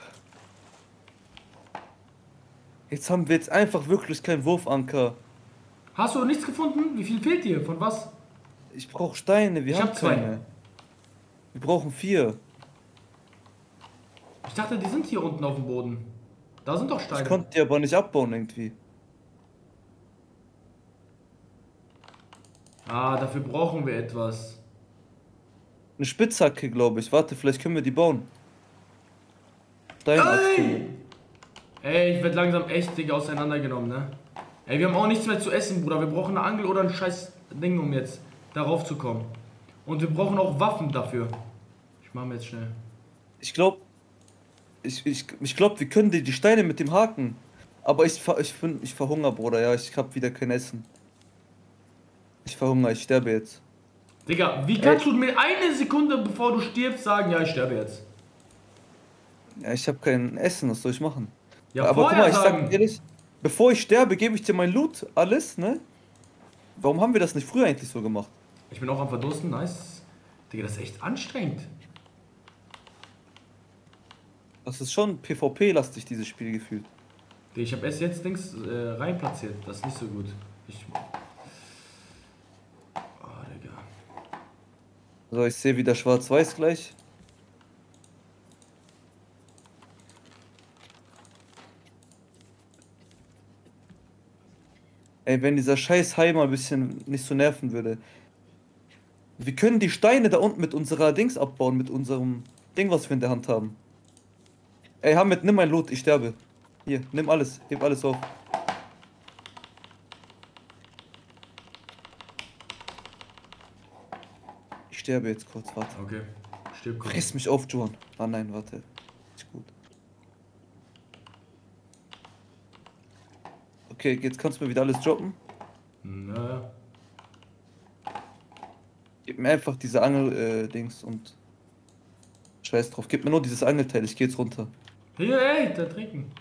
Jetzt haben wir jetzt einfach wirklich keinen Wurfanker. Hast du nichts gefunden? Wie viel fehlt dir? Von was? Ich brauche Steine, wir Ich haben hab 2. keine. Wir brauchen 4. Ich dachte, die sind hier unten auf dem Boden. Da sind doch Ich Steine. konnte die aber nicht abbauen irgendwie. Ah, dafür brauchen wir etwas. Eine Spitzhacke, glaube ich. Warte, vielleicht können wir die bauen. Steinachse. Ey, ich werd langsam echt, Digga, auseinandergenommen, ne? Ey, wir haben auch nichts mehr zu essen, Bruder. Wir brauchen eine Angel oder ein scheiß Ding, um jetzt darauf zu kommen. Und wir brauchen auch Waffen dafür. Ich mach mir jetzt schnell. Ich glaube, ich glaub, wir können die Steine mit dem Haken. Aber ich verhungere, Bruder. Ja, ich hab wieder kein Essen. Ich verhungere, ich sterbe jetzt. Digga, wie kannst du mir eine Sekunde bevor du stirbst sagen, ja, ich sterbe jetzt? Ja, ich habe kein Essen, was soll ich machen? Ja, Aber guck vorher mal, ich sagen. sag ehrlich, bevor ich sterbe, gebe ich dir mein Loot, alles, ne? Warum haben wir das nicht früher eigentlich so gemacht? Ich bin auch am Verdursten, nice. Digga, das ist echt anstrengend. Das ist schon PvP-lastig, dieses Spiel gefühlt. Digga, ich habe erst jetzt Dings rein platziert. Das ist nicht so gut. Oh, Digga. So, ich sehe wieder schwarz-weiß gleich. Ey, wenn dieser scheiß Hai mal ein bisschen nicht so nerven würde. Wir können die Steine da unten mit unserer Dings abbauen, mit unserem Ding, was wir in der Hand haben. Ey, Hamid, nimm mein Loot, ich sterbe. Hier, nimm alles, heb alles auf. Ich sterbe jetzt kurz, warte. Okay. Stirb kurz. Friss mich auf, Juan. Ah nein, warte. Ist gut. Okay, jetzt kannst du mir wieder alles droppen. Naja. Gib mir einfach diese Angel-Dings und scheiß drauf. Gib mir nur dieses Angelteil, ich geh jetzt runter. Hier, ey, da trinken.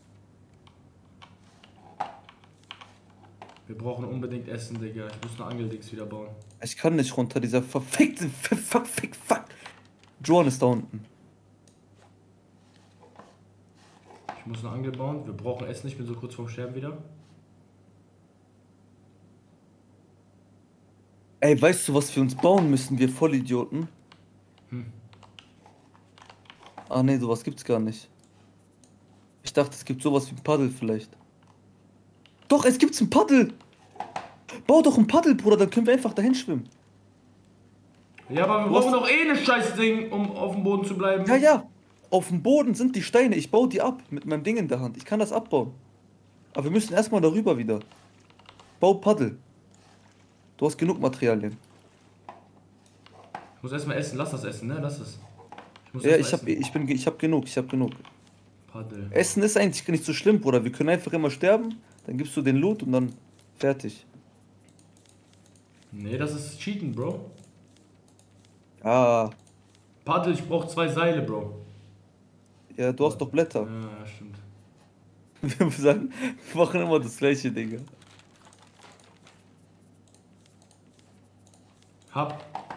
Wir brauchen unbedingt Essen, Digga. Ich muss eine Angeldings wieder bauen. Ich kann nicht runter, dieser verfickte, fuck. Juan ist da unten. Ich muss eine Angel bauen. Wir brauchen Essen. Ich bin so kurz vorm Sterben wieder. Ey, weißt du, was wir uns bauen müssen, wir Vollidioten? Ah nee, sowas gibt's gar nicht. Ich dachte, es gibt sowas wie ein Paddel vielleicht. Doch, es gibt's ein Paddel! Bau doch ein Paddel, Bruder, dann können wir einfach dahin schwimmen. Ja, aber wir brauchen doch eh ein scheiß Ding, um auf dem Boden zu bleiben. Ja. Auf dem Boden sind die Steine. Ich baue die ab mit meinem Ding in der Hand. Ich kann das abbauen. Aber wir müssen erstmal darüber wieder. Bau Paddel. Du hast genug Materialien. Ich muss erstmal essen. Lass das essen, ne? Lass es. Muss Ja, erst mal essen. ich hab genug. Paddel. Essen ist eigentlich nicht so schlimm, Bruder. Wir können einfach immer sterben. Dann gibst du den Loot und dann fertig. Nee, das ist Cheaten, Bro. Ah, Paddel, ich brauch 2 Seile, Bro. ja, du hast doch Blätter. Ja, stimmt. Wir machen immer das gleiche, Digga. Hab.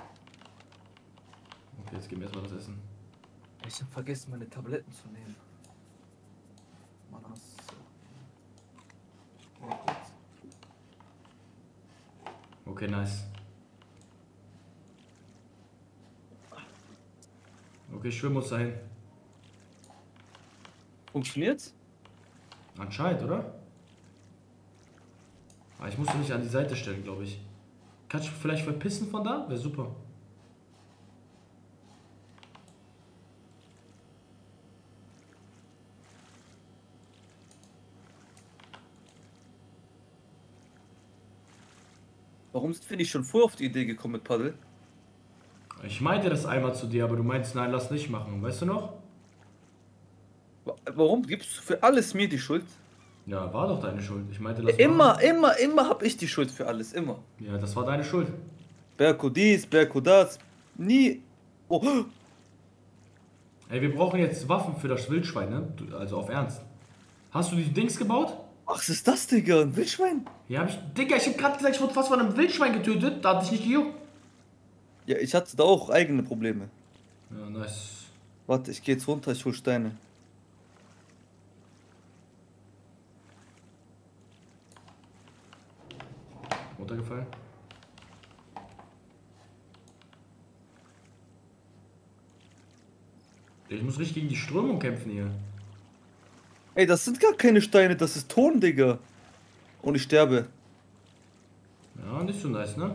Okay, jetzt geben wir erstmal das Essen. Ich hab vergessen, meine Tabletten zu nehmen. Mann, Okay, nice. Okay, schwimmen uns dahin. Funktioniert's? Anscheinend, oder? Aber ich muss mich an die Seite stellen, glaube ich. Kannst du vielleicht verpissen von da? Wäre super. Warum bin ich schon vorher auf die Idee gekommen mit Paddel? Ich meinte das einmal zu dir, aber du meinst, nein, lass nicht machen. Weißt du noch? Warum gibst du für alles mir die Schuld? Ja, war doch deine Schuld. Ich meinte, das Immer hab ich die Schuld für alles, immer. Ja, das war deine Schuld. Berko dies, Berko das. Nie. Oh. Ey, wir brauchen jetzt Waffen für das Wildschwein, ne? Also auf Ernst. Hast du die Dings gebaut? Ach, was ist das, Digga? Ein Wildschwein? Ja, Digga, ich hab gerade gesagt, ich wurde fast von einem Wildschwein getötet. Da hat dich nicht gejuckt. Ja, ich hatte da auch eigene Probleme. Ja, nice. Warte, ich geh jetzt runter, ich hol Steine. Runtergefallen. Ich muss richtig gegen die Strömung kämpfen hier. Ey, das sind gar keine Steine, das ist Ton, Digga. Und ich sterbe. Ja, nicht so nice, ne?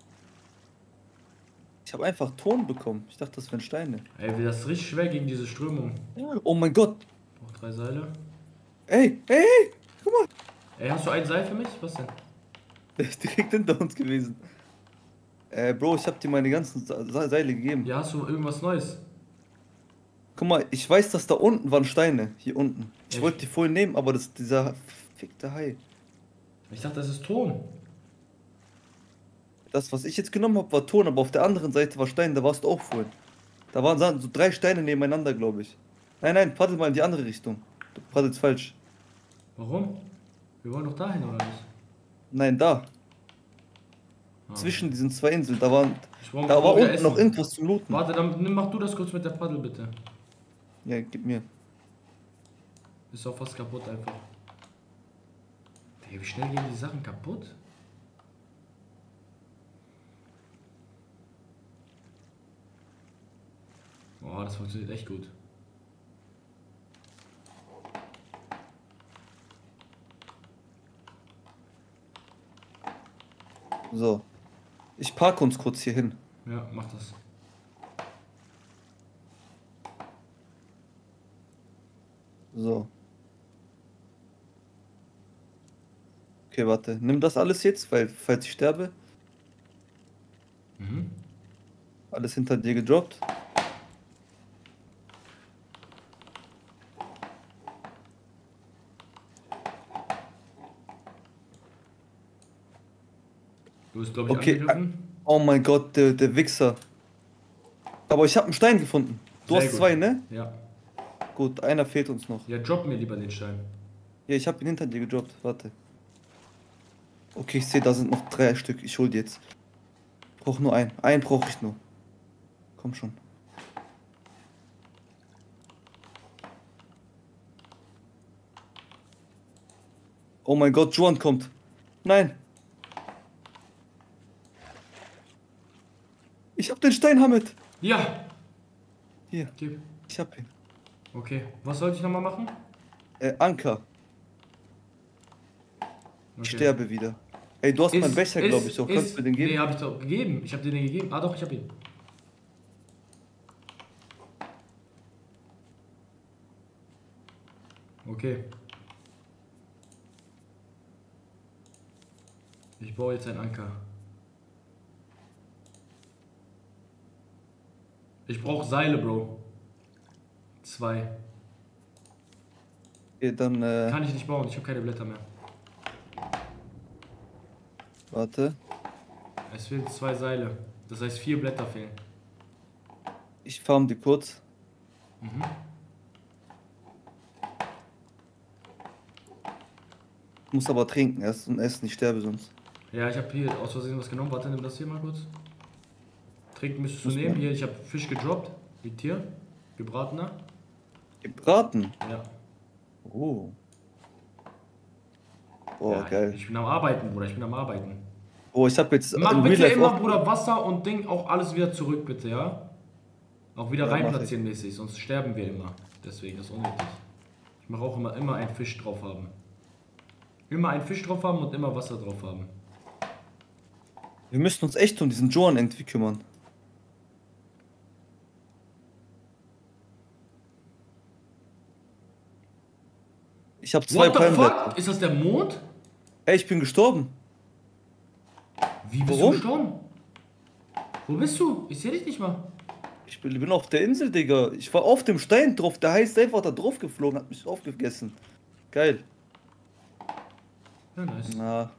Ich habe einfach Ton bekommen. Ich dachte, das wären Steine. Ey, das ist richtig schwer gegen diese Strömung. Oh mein Gott. Noch 3 Seile. Ey, ey, ey. Guck mal. Ey, hast du ein Seil für mich? Was denn? Der ist direkt hinter uns gewesen. Bro, ich habe dir meine ganzen Seile gegeben. Ja, hast du irgendwas Neues? Guck mal, ich weiß, dass da unten waren Steine. Hier unten. Ich Ja, wollte die vorhin nehmen, aber das ist dieser fickte Hai. Ich dachte, das ist Ton. Das, was ich jetzt genommen habe, war Ton, aber auf der anderen Seite war Stein. Da warst du auch vorhin. Da waren so 3 Steine nebeneinander, glaube ich. Nein, nein, paddel mal in die andere Richtung. Du paddelst falsch. Warum? Wir wollen doch dahin, oder nicht? Nein, da. Ah. Zwischen diesen 2 Inseln. Da war Ich brauch unten wieder Essen. noch irgendwas zum Looten. Warte, dann mach du das kurz mit der Paddel, bitte. Ja, gib mir. Ist auch fast kaputt einfach. Ey, wie schnell gehen die Sachen kaputt? Boah, das funktioniert echt gut. So. Ich park uns kurz hier hin. Ja, mach das. So. Okay, warte. Nimm das alles jetzt, weil falls ich sterbe, Mhm. alles hinter dir gedroppt. Du bist, glaube ich, Okay, angegriffen. Oh mein Gott, der Wichser. Aber ich habe einen Stein gefunden. Du Sehr hast gut. 2, ne? Ja. Gut, einer fehlt uns noch. Ja, drop mir lieber den Stein. Ja, ich habe ihn hinter dir gedroppt. Warte. Okay, ich sehe, da sind noch 3 Stück. Ich hol die jetzt. Ich brauche nur einen. Einen brauche ich nur. Komm schon. Oh mein Gott, Juan kommt. Nein. Ich hab den Stein, Hamid. Ja! Hier, Gib. ich hab ihn. Okay. Was sollte ich nochmal machen? Anker. Ich Okay. sterbe wieder. Ey, du hast meinen Becher, glaube ich, auch. Kannst du mir den geben? Nee, hab ich doch gegeben. Ich hab dir den gegeben. Ah doch, ich hab ihn. Okay. Ich baue jetzt einen Anker. Ich brauche Seile, Bro. 2. Okay, dann, Kann ich nicht bauen, ich habe keine Blätter mehr. warte. Es fehlen 2 Seile. Das heißt 4 Blätter fehlen. Ich farm die kurz. Mhm. Ich muss aber trinken erst und essen, ich sterbe sonst. Ja, ich habe hier aus Versehen was genommen. Warte, nimm das hier mal kurz. Trinken müsstest du Muss nehmen. man. Hier, ich habe Fisch gedroppt. Liegt hier. Gebratener. Gebraten. Ja. Oh. Oh, Ja, geil. Ich bin am Arbeiten, Bruder. Ich bin am Arbeiten. Oh, ich habe jetzt Mach im bitte Real Life immer, auch- Bruder, Wasser und Ding auch alles wieder zurück, bitte, ja? Auch wieder Ja, mach reinplatzieren mäßig, sonst sterben wir immer. Deswegen, das ist unnötig. Ich mache auch immer einen Fisch drauf haben. Immer einen Fisch drauf haben und immer Wasser drauf haben. Wir müssen uns echt um diesen Joan irgendwie kümmern. Ich habe 2 What the Palmblätter. fuck? Ist das der Mond? Ey, ich bin gestorben. Wie bist Warum? du gestorben? Wo bist du? Ich sehe dich nicht mal. Ich bin auf der Insel, Digga. Ich war auf dem Stein drauf. Der Hai ist einfach da drauf geflogen, hat mich aufgegessen. Geil. Ja, nice. Na.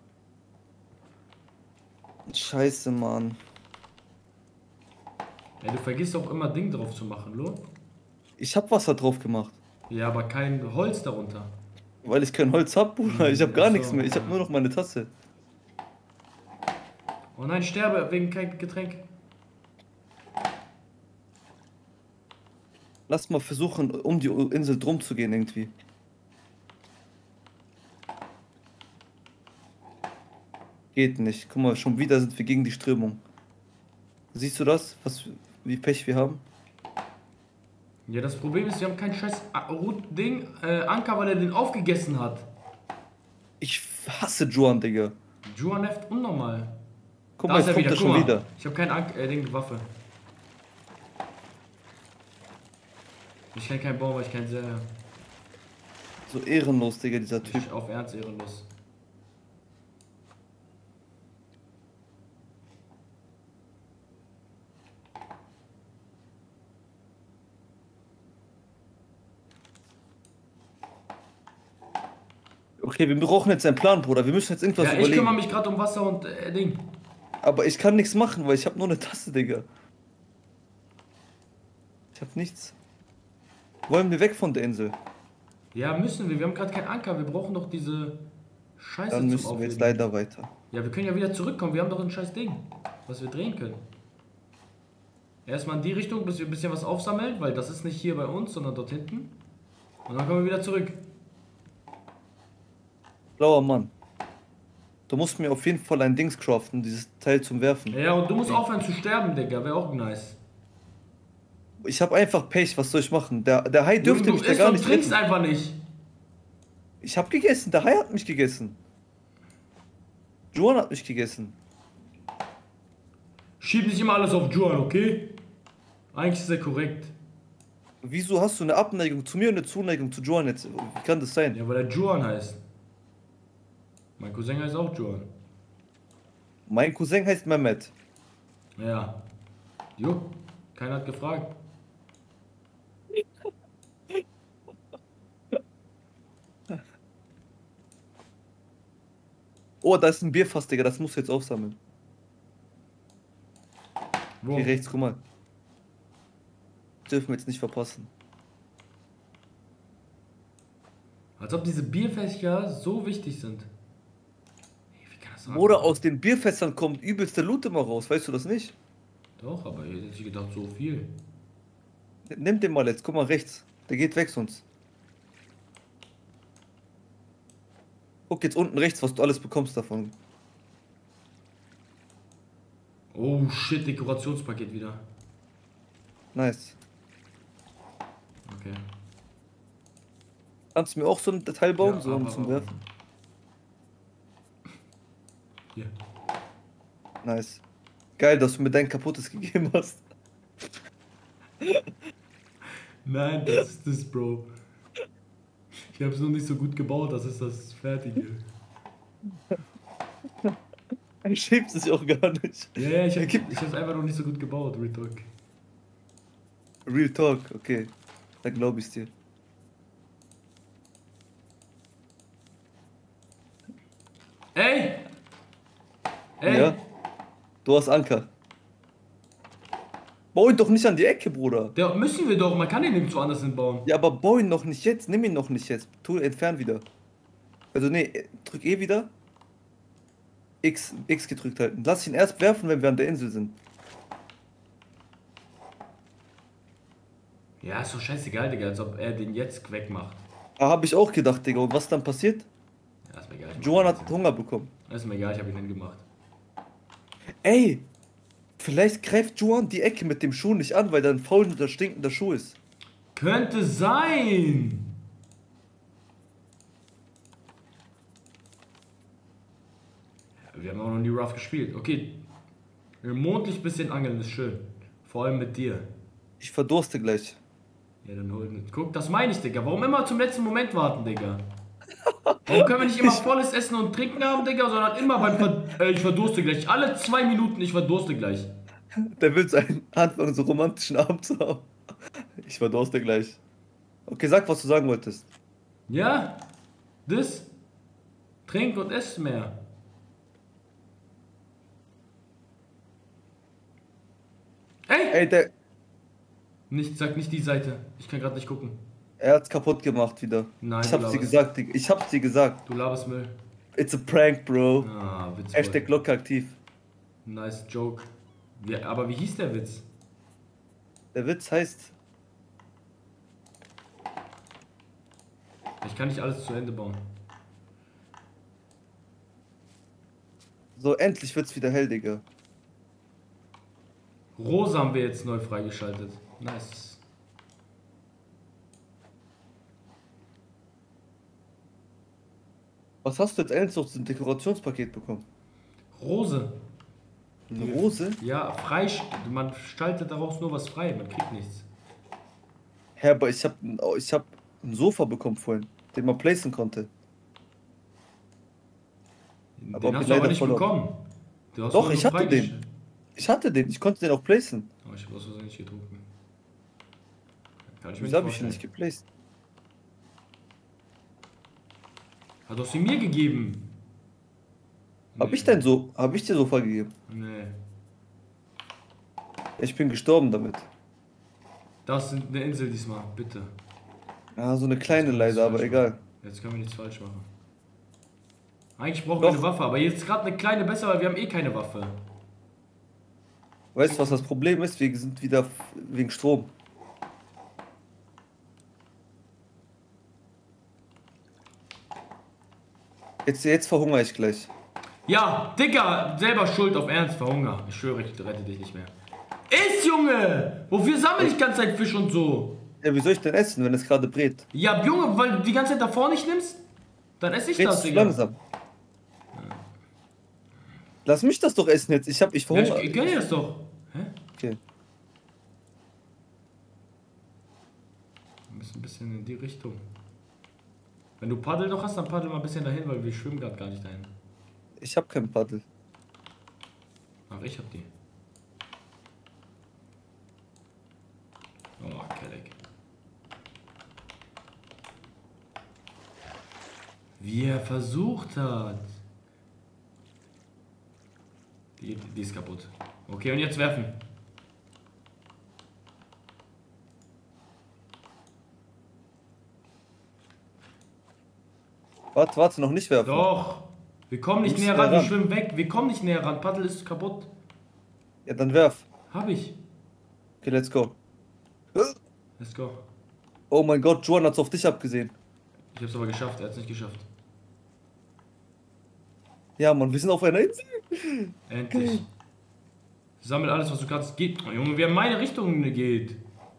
Scheiße, Mann. Ja, du vergisst auch immer Ding drauf zu machen, Lo. Ich hab Wasser drauf gemacht. Ja, aber kein Holz darunter. Weil ich kein Holz hab, Bruder. Ich hab gar Ach so, nichts mehr. Ich hab ja. nur noch meine Tasse. Oh nein, ich sterbe wegen kein Getränk. Lass mal versuchen, um die Insel drum zu gehen irgendwie. Geht nicht. Guck mal, schon wieder sind wir gegen die Strömung. Siehst du das? Wie Pech wir haben? Ja, das Problem ist, wir haben kein scheiß Ding, Anker, weil er den aufgegessen hat. Ich hasse Juan, Digga. Juan nervt unnormal. Guck Da mal, ist jetzt kommt er guck schon mal. wieder. Ich habe kein Ding, Waffe. Ich kann keinen bauen, weil ich keinen Seher. So ehrenlos, Digga, dieser Typ. Ich auf Ernst ehrenlos. Okay, wir brauchen jetzt einen Plan, Bruder. Wir müssen jetzt irgendwas Ja, ich überlegen. kümmere mich gerade um Wasser und Ding. Aber ich kann nichts machen, weil ich habe nur eine Tasse, Digga. Ich habe nichts. Wollen wir weg von der Insel? Ja, müssen wir. Wir haben gerade keinen Anker. Wir brauchen doch diese Scheiße Dann zum müssen wir Aufheben. jetzt leider weiter. Ja, wir können ja wieder zurückkommen. Wir haben doch ein scheiß Ding, was wir drehen können. Erstmal in die Richtung, bis wir ein bisschen was aufsammeln, weil das ist nicht hier bei uns, sondern dort hinten. Und dann kommen wir wieder zurück. Blauer Mann. Du musst mir auf jeden Fall ein Dings craften, dieses Teil zum Werfen. Ja, und du musst aufhören zu sterben, Digga. Wäre auch nice. Ich habe einfach Pech, was soll ich machen? Der Hai dürfte du mich da isst gar und nicht trinkst retten. einfach nicht. Ich habe gegessen, der Hai hat mich gegessen. Juan hat mich gegessen. Schieb nicht immer alles auf Juan, okay? Eigentlich ist er korrekt. Wieso hast du eine Abneigung zu mir und eine Zuneigung zu Juan jetzt? Wie kann das sein? Ja, weil er Juan heißt. Mein Cousin heißt auch Juan. Mein Cousin heißt Mehmet. Ja. Jo, keiner hat gefragt. Oh, da ist ein Bierfass, Digga, das musst du jetzt aufsammeln. Wo? Hier rechts, guck mal. Dürfen wir jetzt nicht verpassen. Als ob diese Bierfässer so wichtig sind. Hey, wie kann das sein? Oder aus den Bierfässern kommt übelste Loot immer raus, weißt du das nicht? Doch, aber ich hätte gedacht, so viel. Nimm den mal jetzt, guck mal rechts. Der geht weg sonst. Guck jetzt unten rechts, was du alles bekommst davon. Oh shit, Dekorationspaket wieder. Nice. Okay. Kannst du mir auch so ein Teil bauen, Ja, so um zum Werfen? Hier. Nice. Geil, dass du mir dein kaputtes gegeben hast. Nein, das ist das, Bro. Ich hab's noch nicht so gut gebaut, das ist das Fertige. Er schiebt sich auch gar nicht. Ja, ich hab's einfach noch nicht so gut gebaut, Real Talk. Real Talk, okay. Da glaube ich's dir. Ey! Ey! Ja? Du hast Anker. Bau ihn doch nicht an die Ecke, Bruder. Der müssen wir doch, man kann den nirgendwo anders hinbauen. Ja, aber bau ihn noch nicht jetzt. Nimm ihn noch nicht jetzt. Entfern wieder. Also nee, drück E wieder. X gedrückt halten. Lass ihn erst werfen, wenn wir an der Insel sind. Ja, ist doch scheißegal, Digga, als ob er den jetzt wegmacht. Da habe ich auch gedacht, Digga. Und was dann passiert? Ja, ist mir egal. Joan hat Hunger bekommen. Ist mir egal, ich hab ihn hingemacht. Ey! Vielleicht greift Joan die Ecke mit dem Schuh nicht an, weil da ein faulender, stinkender Schuh ist. Könnte sein! Wir haben auch noch nie Rough gespielt. Okay. Mondlicht bisschen angeln ist schön. Vor allem mit dir. Ich verdurste gleich. Ja, dann hol nicht. Guck, das meine ich, Digga. Warum immer zum letzten Moment warten, Digga? Warum können wir nicht immer volles Essen und Trinken haben, Digga, sondern immer ich verdurste gleich. Alle 2 Minuten, ich verdurste gleich. Der will seinen Anfang so romantischen Abend zu haben. Ich verdurste gleich. Okay, sag, was du sagen wolltest. Ja? Das? Trink und ess mehr. Ey! Ey, Sag nicht die Seite. Ich kann gerade nicht gucken. er hat's kaputt gemacht wieder. Nein, Ich du hab's dir laberst. gesagt, Digga. Ich hab's dir gesagt. Du laberst Müll. It's a prank, bro. Ah, Witz. Hashtag locker aktiv. Nice Joke. Aber wie hieß der Witz? Der Witz heißt, Ich kann nicht alles zu Ende bauen. so endlich wird's wieder hell, Digga. Rosa haben wir jetzt neu freigeschaltet. Nice. Was hast du jetzt endlich noch zum Dekorationspaket bekommen? Rose. Eine Rose? Ja, frei. Man gestaltet daraus nur was frei. Man kriegt nichts. Hä, aber ich hab ein Sofa bekommen vorhin, den man placen konnte. Aber Den hast hab du aber leider nicht verloren. bekommen. Du hast Doch, nur ich hatte den. freigestellt. Ich hatte den, ich konnte den auch placen. Oh, ich habe aus Versehen nicht getrunken. Kann ich mir Wieso nicht habe ich ihn vorstellen. nicht geplaced? Hat doch sie mir gegeben. Hab ich dir Sofa gegeben? Nee. Ich bin gestorben damit. Das ist eine Insel diesmal, bitte. Ja, so eine kleine können wir leider, nichts aber falsch egal. machen. Jetzt können wir nichts falsch machen. Eigentlich brauchen Doch. wir eine Waffe, aber jetzt gerade eine kleine besser, weil wir haben eh keine Waffe. Weißt du, was das Problem ist? Wir sind wieder wegen Strom. Jetzt verhungere ich gleich. Ja, Dicker, selber schuld auf Ernst, verhunger. Ich schwöre, ich rette dich nicht mehr. Iss, Junge! Wofür sammle ich die ganze Zeit Fisch und so? Ja, wie soll ich denn essen, wenn es gerade brät? Ja, Junge, weil du die ganze Zeit davor nicht nimmst? Dann esse ich Brät's das, zu Digga. langsam. Lass mich das doch essen jetzt. Ich Ja, verhungere. ich gönn dir das doch. Hä? Okay. Wir müssen ein bisschen in die Richtung. Wenn du Paddel noch hast, dann paddel mal ein bisschen dahin, weil wir schwimmen gerade gar nicht dahin. Ich habe kein Paddel. Ach, ich hab die. Oh, Kelleck. Wie er versucht hat. Die ist kaputt. Okay, und jetzt werfen. Warte, noch nicht werfen. Doch. Wir kommen nicht Du musst näher ran, näher wir ran. schwimmen weg. Wir kommen nicht näher ran. Paddel ist kaputt. Ja, dann werf. Hab ich. Okay, let's go. Let's go. Oh mein Gott, Juan hat's auf dich abgesehen. Ich hab's aber geschafft, er hat's nicht geschafft. Ja, Mann, wir sind auf einer Insel. Endlich. Sammel alles, was du kannst. Geht. Oh, Junge, wer in meine Richtung geht.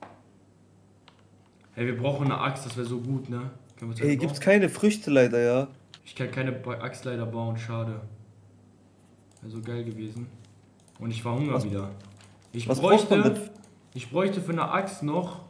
Hey, wir brauchen eine Axt, das wäre so gut, ne? Können wir uns Ey, eine gibt's bauen? keine Früchte leider, ja. Ich kann keine Axt leider bauen, schade. Wäre so geil gewesen. Und ich verhungere Was- wieder. Ich was braucht man bräuchte, denn? ich bräuchte für eine Axt noch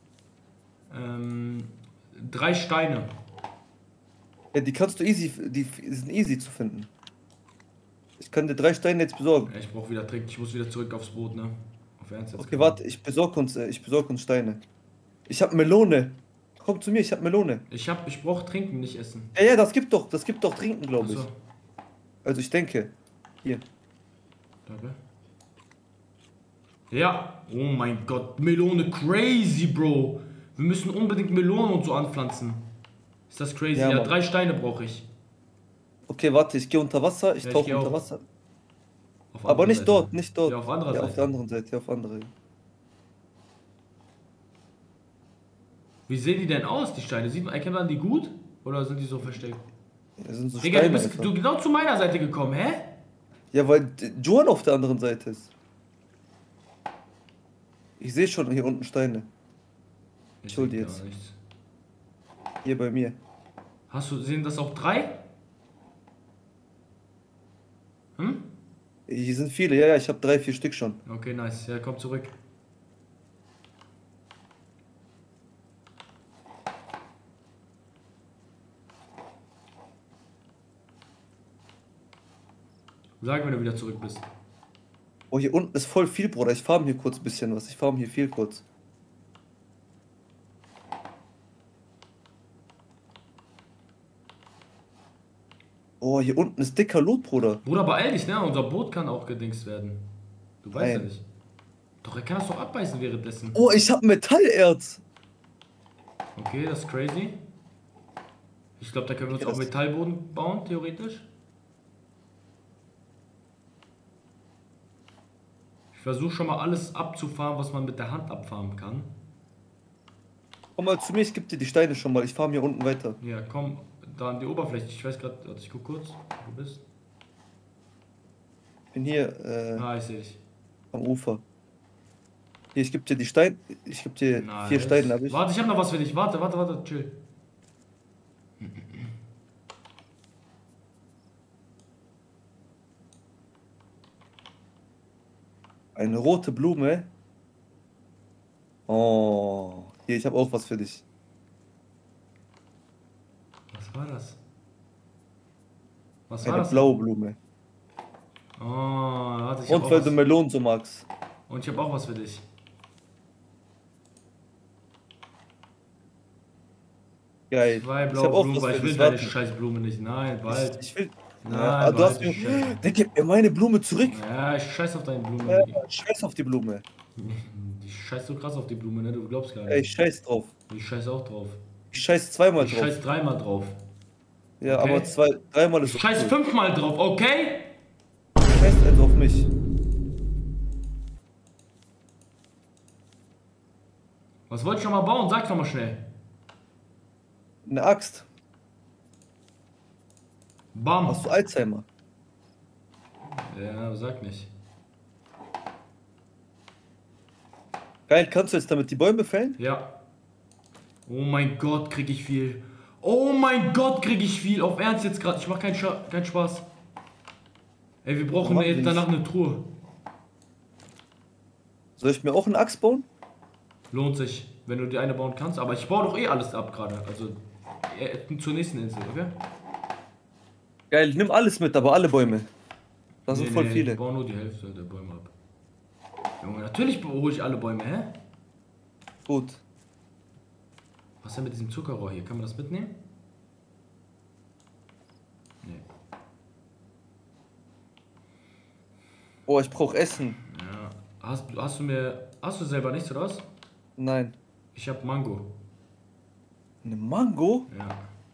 3 Steine. Ja, die kannst du easy, die sind easy zu finden. Ich kann dir 3 Steine jetzt besorgen. Ja, ich brauche wieder Trick, ich muss wieder zurück aufs Boot, ne? Auf Ernst jetzt. Okay, warte, ich besorg uns Steine. Ich hab Melone. Komm zu mir, ich hab Melone. Ich brauche trinken, nicht essen. Ja, das gibt doch Trinken, glaube ich. Achso, Also ich denke. Hier. danke. Ja, oh mein Gott, Melone crazy, Bro. Wir müssen unbedingt Melonen und so anpflanzen. Ist das crazy? Ja, Ja, Mann. 3 Steine brauche ich. Okay, warte, ich gehe unter Wasser, ich Ja, ich tauche geh unter auch. Wasser. Auf Aber andere nicht Seite. dort, nicht dort. Ja, auf anderer Ja, Seite. auf der anderen Seite, ja, auf andere. Wie sehen die denn aus, die Steine? Erkennt man die gut? Oder sind die so versteckt? Das sind so Digga, du Steine bist einfach. du genau zu meiner Seite gekommen, hä? Ja, weil Juan auf der anderen Seite ist. Ich sehe schon hier unten Steine. Ich hol die sehe jetzt. gar nichts. Hier bei mir. Sind das auch 3? Hm? Hier sind viele, ja, ich habe 3, 4 Stück schon. Okay, nice. Ja, komm zurück. Sag, wenn du wieder zurück bist. Oh, hier unten ist voll viel, Bruder. Ich farm hier kurz ein bisschen was. Ich farm hier viel kurz. Oh, hier unten ist dicker Loot, Bruder. Bruder, beeil dich, ne? Unser Boot kann auch gedingst werden. Du weißt ja Nein. nicht. Doch, er kann das doch abbeißen währenddessen. Oh, ich hab Metallerz. Okay, das ist crazy. Ich glaube, da können wir uns Okay, auch das- Metallboden bauen, theoretisch. Ich versuche schon mal alles abzufarmen, was man mit der Hand abfarmen kann. Komm mal zu mir, ich geb dir die Steine schon mal. Ich farm hier unten weiter. Ja, komm, da an die Oberfläche. Ich weiß gerade, ich guck kurz, wo du bist. Ich bin hier Ah, ich sehe dich. am Ufer. Hier, ich geb dir die Steine. Ich geb dir 4 Steine, hab ich. Warte, ich habe noch was für dich. Warte, chill. Eine rote Blume. Oh, hier, ich habe auch was für dich. Was war das? Was war Eine das? blaue Blume. Oh, warte, ich hab Und auch weil was. du Melonen so magst. Und ich habe auch was für dich. Geil. Zwei Ich blaue habe auch Blumen, was weil für ich will dich. deine Warte. scheiß Blume nicht. Nein, bald. Ich will. Ja, Nein, du hast bald, mir. ich scheiß. Der gibt mir meine Blume zurück. Ja, ich scheiß auf deine Blume. Ja, Digga. scheiß auf die Blume. Ich scheiß so krass auf die Blume, ne? Du glaubst gar Ey, nicht. ich scheiß drauf. Ich scheiß auch drauf. Ich scheiß zweimal Ich drauf. scheiß dreimal drauf. Ja, okay. aber dreimal ist Ich auch scheiß cool. fünfmal drauf, okay? Scheiß also auf mich. Was wollte ich noch mal bauen? Sag doch mal schnell. Eine Axt. Bam. Hast du Alzheimer? Ja, sag nicht. Geil, kannst du jetzt damit die Bäume fällen? Ja. Oh mein Gott, krieg ich viel. Oh mein Gott, krieg ich viel. Auf Ernst jetzt gerade. Ich mach keinen Spaß. Ey, wir brauchen Warum jetzt nicht? danach eine Truhe. Soll ich mir auch eine Axt bauen? Lohnt sich, wenn du dir eine bauen kannst. Aber ich baue doch eh alles ab gerade. Also zur nächsten Insel, okay? Geil, nimm alles mit, aber alle Bäume. Das sind voll Ich viele. baue nur die Hälfte der Bäume ab. Junge, natürlich hole ich alle Bäume, hä? Gut. Was ist denn mit diesem Zuckerrohr hier? Kann man das mitnehmen? Nee. Oh, ich brauche Essen. Ja. Hast du selber nichts oder was? Nein. Ich hab Mango. Eine Mango? Ja.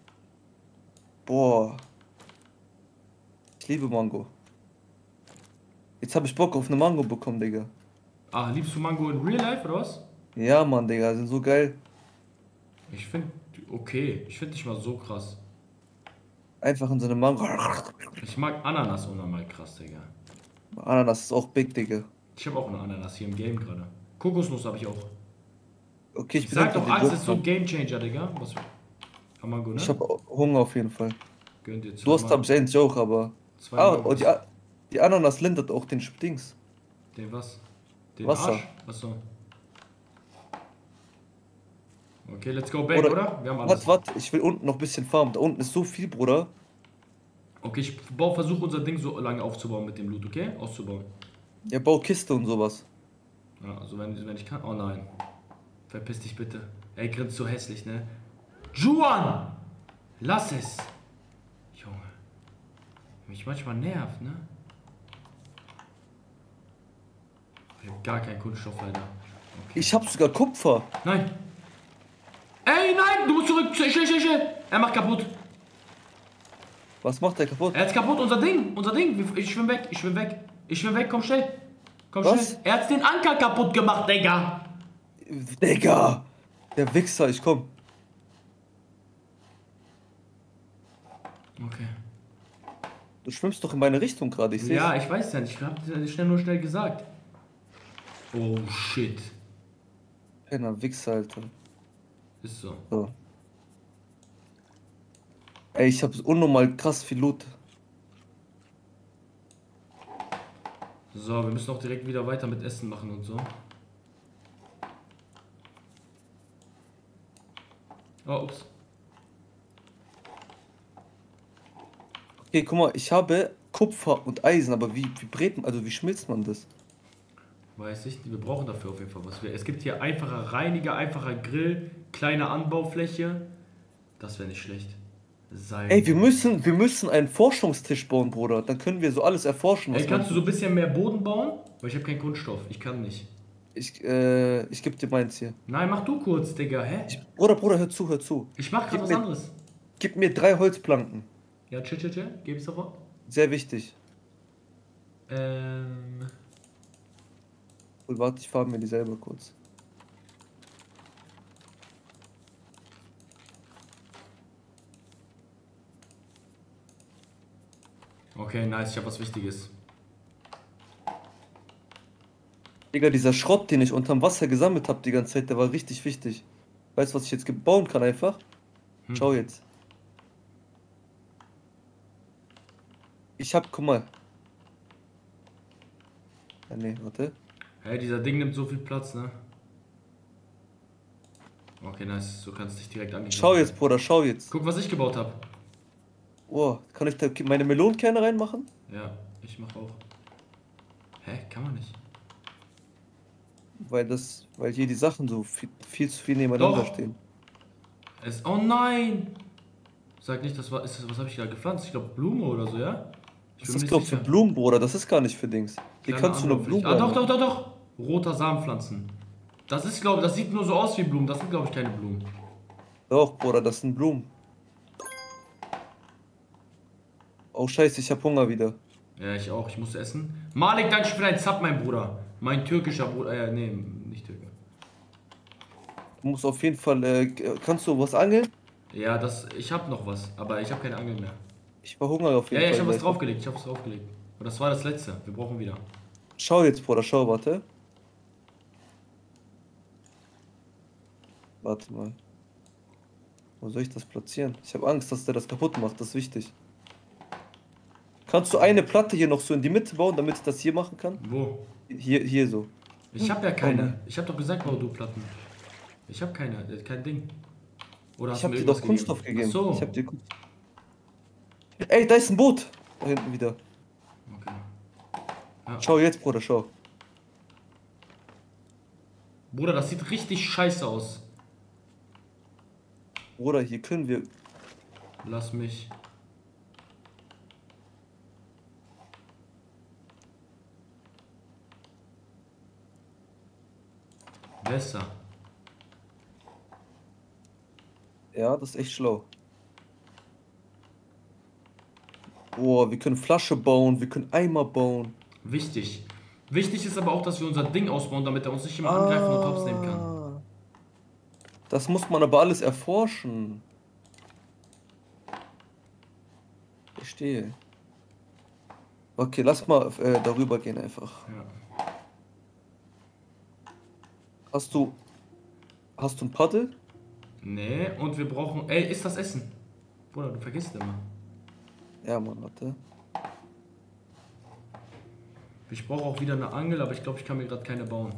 Boah. Ich liebe Mango. Jetzt habe ich Bock auf eine Mango bekommen, Digga. Ah, liebst du Mango in Real Life oder was? Ja, Mann, Digga, sind so geil. Ich finde, okay. Ich finde nicht mal so krass. Einfach in so eine Mango. Ich mag Ananas unnormal krass, Digga. Ananas ist auch big, Digga. Ich habe auch eine Ananas hier im Game gerade. Kokosnuss habe ich auch. Okay, ich Ich bin sag hinter doch, dir Angst durch, ist so ein Mann. Game Changer, Digga. Was? Mango, ne? Ich habe Hunger auf jeden Fall. Gönnt ihr Durst habe ich eigentlich auch, aber. zwei Ah, Mangos. und die Ananas lindert auch den Dings. Den was? Den Wasser. Arsch? Achso. Okay, let's go back, oder? Wir haben alles. Warte, ich will unten noch ein bisschen farmen. Da unten ist so viel, Bruder. Okay, ich versuche unser Ding so lange aufzubauen mit dem Loot, okay? Auszubauen. Ja, bau Kiste und sowas. Ja, also wenn ich kann. Oh nein. Verpiss dich bitte. Ey, grinst so hässlich, ne? Juan! Lass es! Junge. Mich manchmal nervt, ne? Ich hab gar keinen Kunststoff, leider. Okay. Ich hab sogar Kupfer. Nein! Ey, nein! Du musst zurück! Chill! Er macht kaputt! Was macht der kaputt? Er hat's kaputt, unser Ding! Ich schwimm weg, komm schnell! Komm Was? schnell! Er hat den Anker kaputt gemacht, Digga! Digga! Der Wichser, ich komm. Okay. Du schwimmst doch in meine Richtung gerade, ich seh's. Ja, ich weiß ja nicht. Ich hab dir nur schnell gesagt. Oh shit. Kleiner Wichser, Alter. Ist so. So. Ey, ich hab unnormal krass viel Loot. So, wir müssen auch direkt wieder weiter mit Essen machen und so. Oh, ups. Okay, guck mal, ich habe Kupfer und Eisen, aber wie brät man, also wie schmilzt man das? Weiß ich, wir brauchen dafür auf jeden Fall was. Es gibt hier einfacher Reiniger, einfacher Grill, kleine Anbaufläche. Das wäre nicht schlecht. Seil. Ey, wir müssen einen Forschungstisch bauen, Bruder. Dann können wir so alles erforschen, was Ey, kannst du so ein bisschen mehr Boden bauen? Weil ich habe keinen Kunststoff. Ich kann nicht. ich geb dir meins hier. Nein, mach du kurz, Digga. Hä? Bruder, hör zu, hör zu. Ich mach gerade Gib was mir- anderes. Gib mir 3 Holzplanken. Ja, chill. Gebe ich sofort. Sehr wichtig. Ähm. Und warte, ich farbe mir die selber kurz. Okay, nice. Ich habe was Wichtiges. Digga, dieser Schrott, den ich unterm Wasser gesammelt habe die ganze Zeit, der war richtig wichtig. Weißt du, was ich jetzt bauen kann einfach? Schau jetzt. Ich hab, guck mal. Ja, nee, warte. Hey, dieser Ding nimmt so viel Platz, ne? Okay, nice. So kannst du dich direkt angehen. Schau jetzt, Bruder, schau jetzt. Guck, was ich gebaut habe. Oh, kann ich da meine Melonenkerne reinmachen? Ja, ich mach auch. Hä? Kann man nicht. Weil hier die Sachen so viel zu viel nebeneinander Doch. stehen. Oh nein! Sag nicht, was habe ich da gepflanzt? Ich glaube Blume oder so, ja? Ich Das bin mir ist, nicht glaub ich, für sicher. Blumen, Bruder, das ist gar nicht für Dings. Hier Kleine kannst du nur Anbaufläche. Blumen Ah, doch, reinmachen. doch, doch, doch. Roter Samenpflanzen. Das ist, glaube ich, das sieht nur so aus wie Blumen. Das sind, glaube ich, keine Blumen. Doch, Bruder, das sind Blumen. Oh, scheiße, ich hab Hunger wieder. Ja, ich auch. Ich muss essen. Malik, danke für deinen Zap, mein Bruder. Mein türkischer Bruder. Nee, nicht Türke. Du musst auf jeden Fall, kannst du was angeln? Ja, ich habe noch was, aber ich habe keine Angel mehr. Ich verhungere auf jeden Ja, Fall. ich habe was gleich. draufgelegt. Ich habe was draufgelegt. Und das war das letzte. Wir brauchen wieder. Schau jetzt, Bruder, schau, warte. Warte mal. Wo soll ich das platzieren? Ich habe Angst, dass der das kaputt macht, das ist wichtig. Kannst du eine Platte hier noch so in die Mitte bauen, damit ich das hier machen kann? Wo? Hier so. Ich habe ja keine. nein. Ich habe doch gesagt, bau du Platten. Ich habe keine. Kein Ding. Oder Ich hast habe du mir dir doch irgendwas Kunststoff gegeben. Ach so. Ich hab dir Ey, da ist ein Boot! Da hinten wieder. Okay. Ja. Schau jetzt, Bruder, schau. Bruder, das sieht richtig scheiße aus. Bruder, hier können wir. Lass mich. Besser. Ja, das ist echt schlau. Boah, wir können Flasche bauen, wir können Eimer bauen. Wichtig. Wichtig ist aber auch, dass wir unser Ding ausbauen, damit er uns nicht immer angreifen und hops nehmen kann. Ah. Das muss man aber alles erforschen. Verstehe. Okay, lass mal darüber gehen einfach. Ja. Hast du ein Paddel? Nee, und wir brauchen. Ey, ist das Essen? Bruder, du vergisst immer. Ja, Mann, warte. Ich brauche auch wieder eine Angel, aber ich glaube, ich kann mir gerade keine bauen.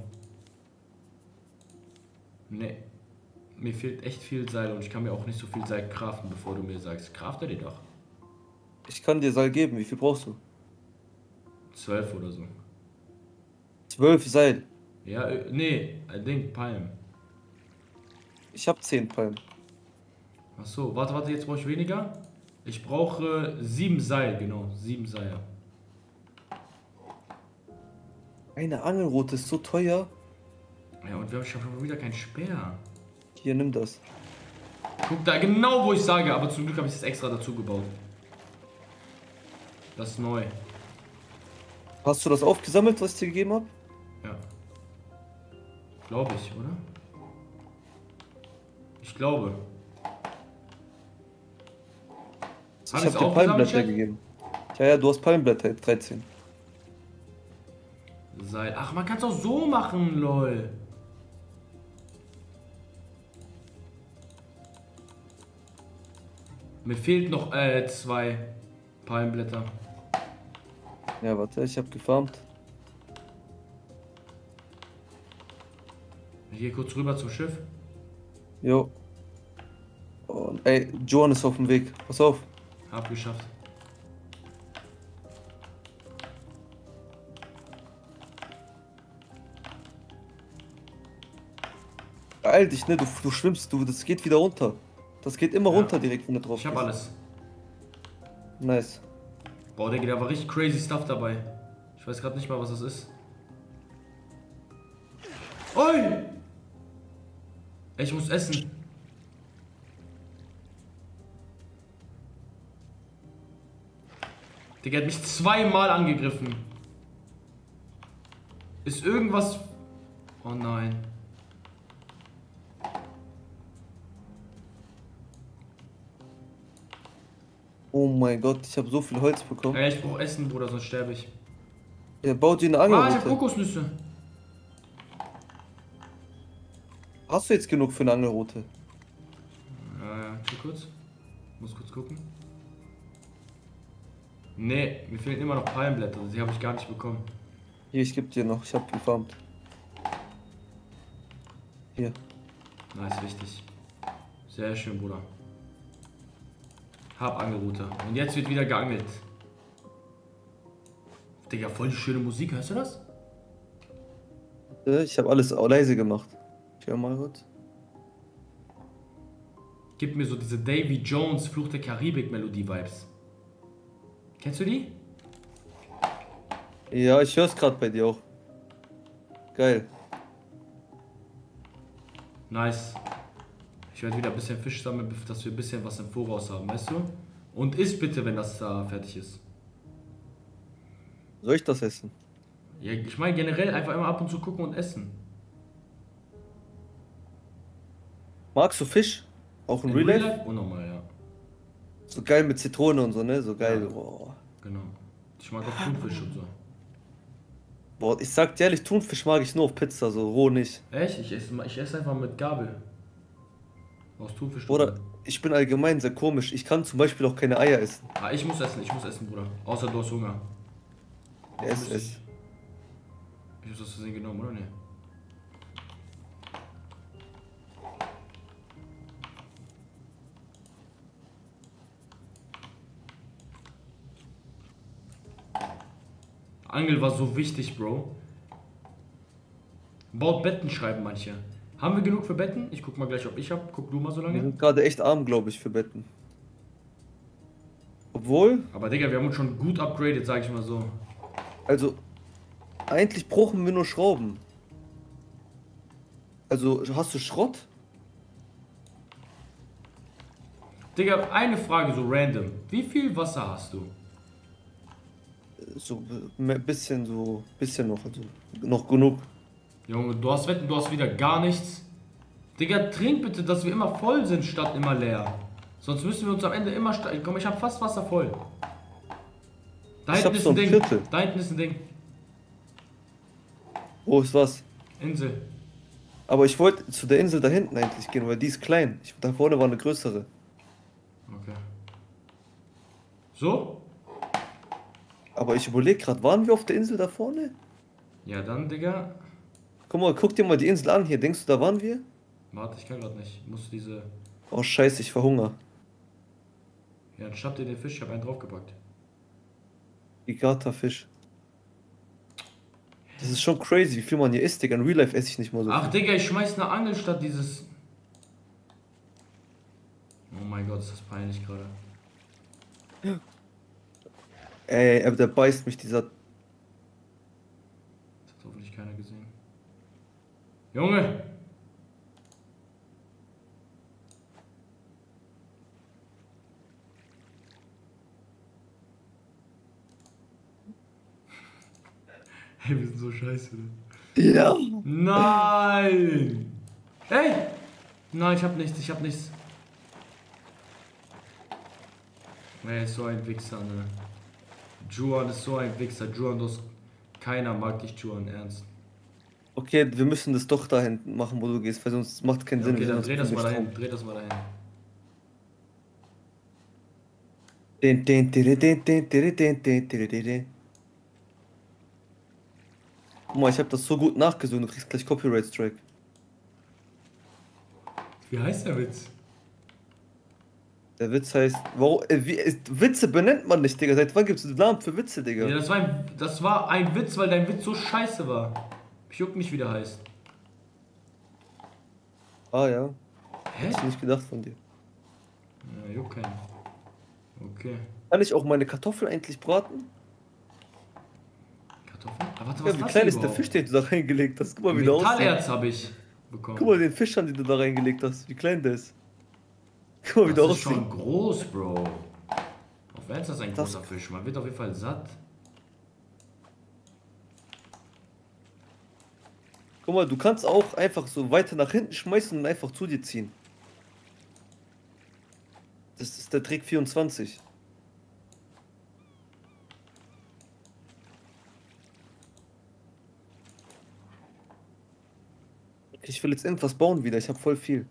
Nee. Mir fehlt echt viel Seil und ich kann mir auch nicht so viel Seil craften, bevor du mir sagst. Crafte dir doch. Ich kann dir Seil geben. Wie viel brauchst du? 12 oder so. 12 Seil. Ja, nee, ein Ding, Palm. Ich habe 10 Palmen. Ach so, warte, jetzt brauche ich weniger. Ich brauche 7 Seil, genau, 7 Seil. Eine Angelrute ist so teuer. Ja, und wir haben schon wieder keinen Speer. Hier, nimm das. Guck da genau, wo ich sage, aber zum Glück habe ich das extra dazu gebaut. Das ist neu. Hast du das aufgesammelt, was ich dir gegeben habe? Ja. Glaube ich, oder? Ich glaube. Ich Hab habe ich's dir aufgesammelt, Palmblätter Chat? gegeben. Ja, du hast Palmblätter, 13. Seil. Ach, man kann es auch so machen, lol. Mir fehlt noch 2 Palmblätter. Ja, warte, ich habe gefarmt. Ich gehe kurz rüber zum Schiff. Jo. Und, ey, Joan ist auf dem Weg. Pass auf. Hab geschafft. Beeil dich, ne? Du schwimmst, das geht wieder runter. Das geht immer Ja. runter direkt, wenn du drauf Ich hab gehst. alles. Nice. Boah, Digga, da war richtig crazy Stuff dabei. Ich weiß gerade nicht mal, was das ist. Oi! Ich muss essen. Digga, hat mich 2-mal angegriffen. Ist irgendwas... Oh nein. Oh mein Gott, ich habe so viel Holz bekommen. Ja, ich brauch Essen, Bruder, sonst sterbe ich. Er baut dir eine Ah, ich hab Angelrute. Kokosnüsse. Hast du jetzt genug für eine Angelrute? Ja, kurz. Muss kurz gucken. Nee, mir fehlen immer noch Palmblätter. Die habe ich gar nicht bekommen. Hier, ich geb dir noch. Ich habe gefarmt. Hier. Nice, wichtig. Sehr schön, Bruder. Hab Angelrute. Und jetzt wird wieder geangelt. Digga, voll die schöne Musik. Hörst du das? Ich habe alles leise gemacht. Ich höre mal kurz. Gib mir so diese Davy Jones Fluch der Karibik Melodie Vibes. Kennst du die? Ja, ich höre es gerade bei dir auch. Geil. Nice. Ich werde wieder ein bisschen Fisch sammeln, dass wir ein bisschen was im Voraus haben, weißt du? Und isst bitte, wenn das da fertig ist. Soll ich das essen? Ja, ich meine generell einfach immer ab und zu gucken und essen. Magst du Fisch? Auch in In Real Life? Unnormal, ja. So geil mit Zitrone und so, ne? So geil. Ja. Boah. Genau. Ich mag auch Thunfisch und so. Boah, ich sag dir ehrlich, Thunfisch mag ich nur auf Pizza, so roh nicht. Echt? Ich esse einfach mit Gabel. Aus Thunfisch. Oder ich bin allgemein sehr komisch. Ich kann zum Beispiel auch keine Eier essen. Ah, ich muss essen, Bruder. Außer du hast Hunger. Es. Ich muss das Versehen genommen, oder? Nee. Angel war so wichtig, Bro. Baut Betten, schreiben manche. Haben wir genug für Betten? Ich guck mal gleich, ob ich hab. Guck du mal so Wir lange. sind gerade echt arm, glaube ich, für Betten. Obwohl, Aber Digga, wir haben uns schon gut upgraded, sag ich mal so. also, eigentlich brauchen wir nur Schrauben. Also, hast du Schrott? Digga, eine Frage so random. Wie viel Wasser hast du? So ein bisschen, noch, also noch genug. Junge, du hast Wetten, du hast wieder gar nichts. Digga, trink bitte, dass wir immer voll sind, statt immer leer. Sonst müssen wir uns am Ende immer... Komm, ich hab fast Wasser voll. Da Ich hinten hab ist so ein ein Ding. Viertel. Da hinten ist ein Ding. Wo ist was? Insel. Aber ich wollte zu der Insel da hinten eigentlich gehen, weil die ist klein. Da vorne war eine größere. Okay. So? Aber ich überlege gerade, waren wir auf der Insel da vorne? Ja, dann, Digga. Guck mal, guck dir mal die Insel an hier. Denkst du, da waren wir? Warte, ich kann grad nicht. Ich muss diese... Oh scheiße, ich verhungere. Ja, dann schnapp dir den Fisch. Ich hab einen draufgepackt. Igata-Fisch. Das ist schon crazy, wie viel man hier isst, Digga. In Real Life esse ich nicht mal so Ach, viel. Digga, ich schmeiß eine Angel statt dieses... Oh mein Gott, ist das peinlich gerade. Ey, aber der beißt mich, dieser... Das hat hoffentlich keiner gesehen. Junge! Hey, wir sind so scheiße. Ne? Ja! Nein! Ey! Nein, ich hab nichts, Ey, ist so ein Wichser, ne? Juan ist so ein Wichser. Juan, keiner mag dich, Juan, ernst. Okay, wir müssen das doch da hinten machen, wo du gehst, weil sonst macht keinen Ja, Sinn. okay, wir dann sind dreh das mal Strom. dahin, dreh das mal dahin. Guck mal, ich hab das so gut nachgesungen, du kriegst gleich Copyright Strike. Wie heißt der Witz? Der Witz heißt, warum, Witze benennt man nicht, Digga. Seit wann gibt's einen Namen für Witze, Digga? Ja, das war ein Witz, weil dein Witz so scheiße war. Ich juck nicht, wie der heißt. Ah ja, Hä? hätte ich nicht gedacht von dir. Ja, juck keinen. Okay. Kann ich auch meine Kartoffeln eigentlich braten? Kartoffeln? Aber warte, Ja, was wie ist das klein ist der überhaupt? Fisch, den du da reingelegt hast? Guck mal, wie der aussieht. Metallerz habe ich bekommen. Guck mal den Fisch an, den du da reingelegt hast. Wie klein der ist. Guck mal, wie der Das ist aussieht. schon groß, Bro. Auf Ernst, das ist ein Das- großer Fisch. Man wird auf jeden Fall satt. Guck mal, du kannst auch einfach so weiter nach hinten schmeißen und einfach zu dir ziehen. Das ist der Trick 24. Ich will jetzt irgendwas bauen wieder, ich habe voll viel.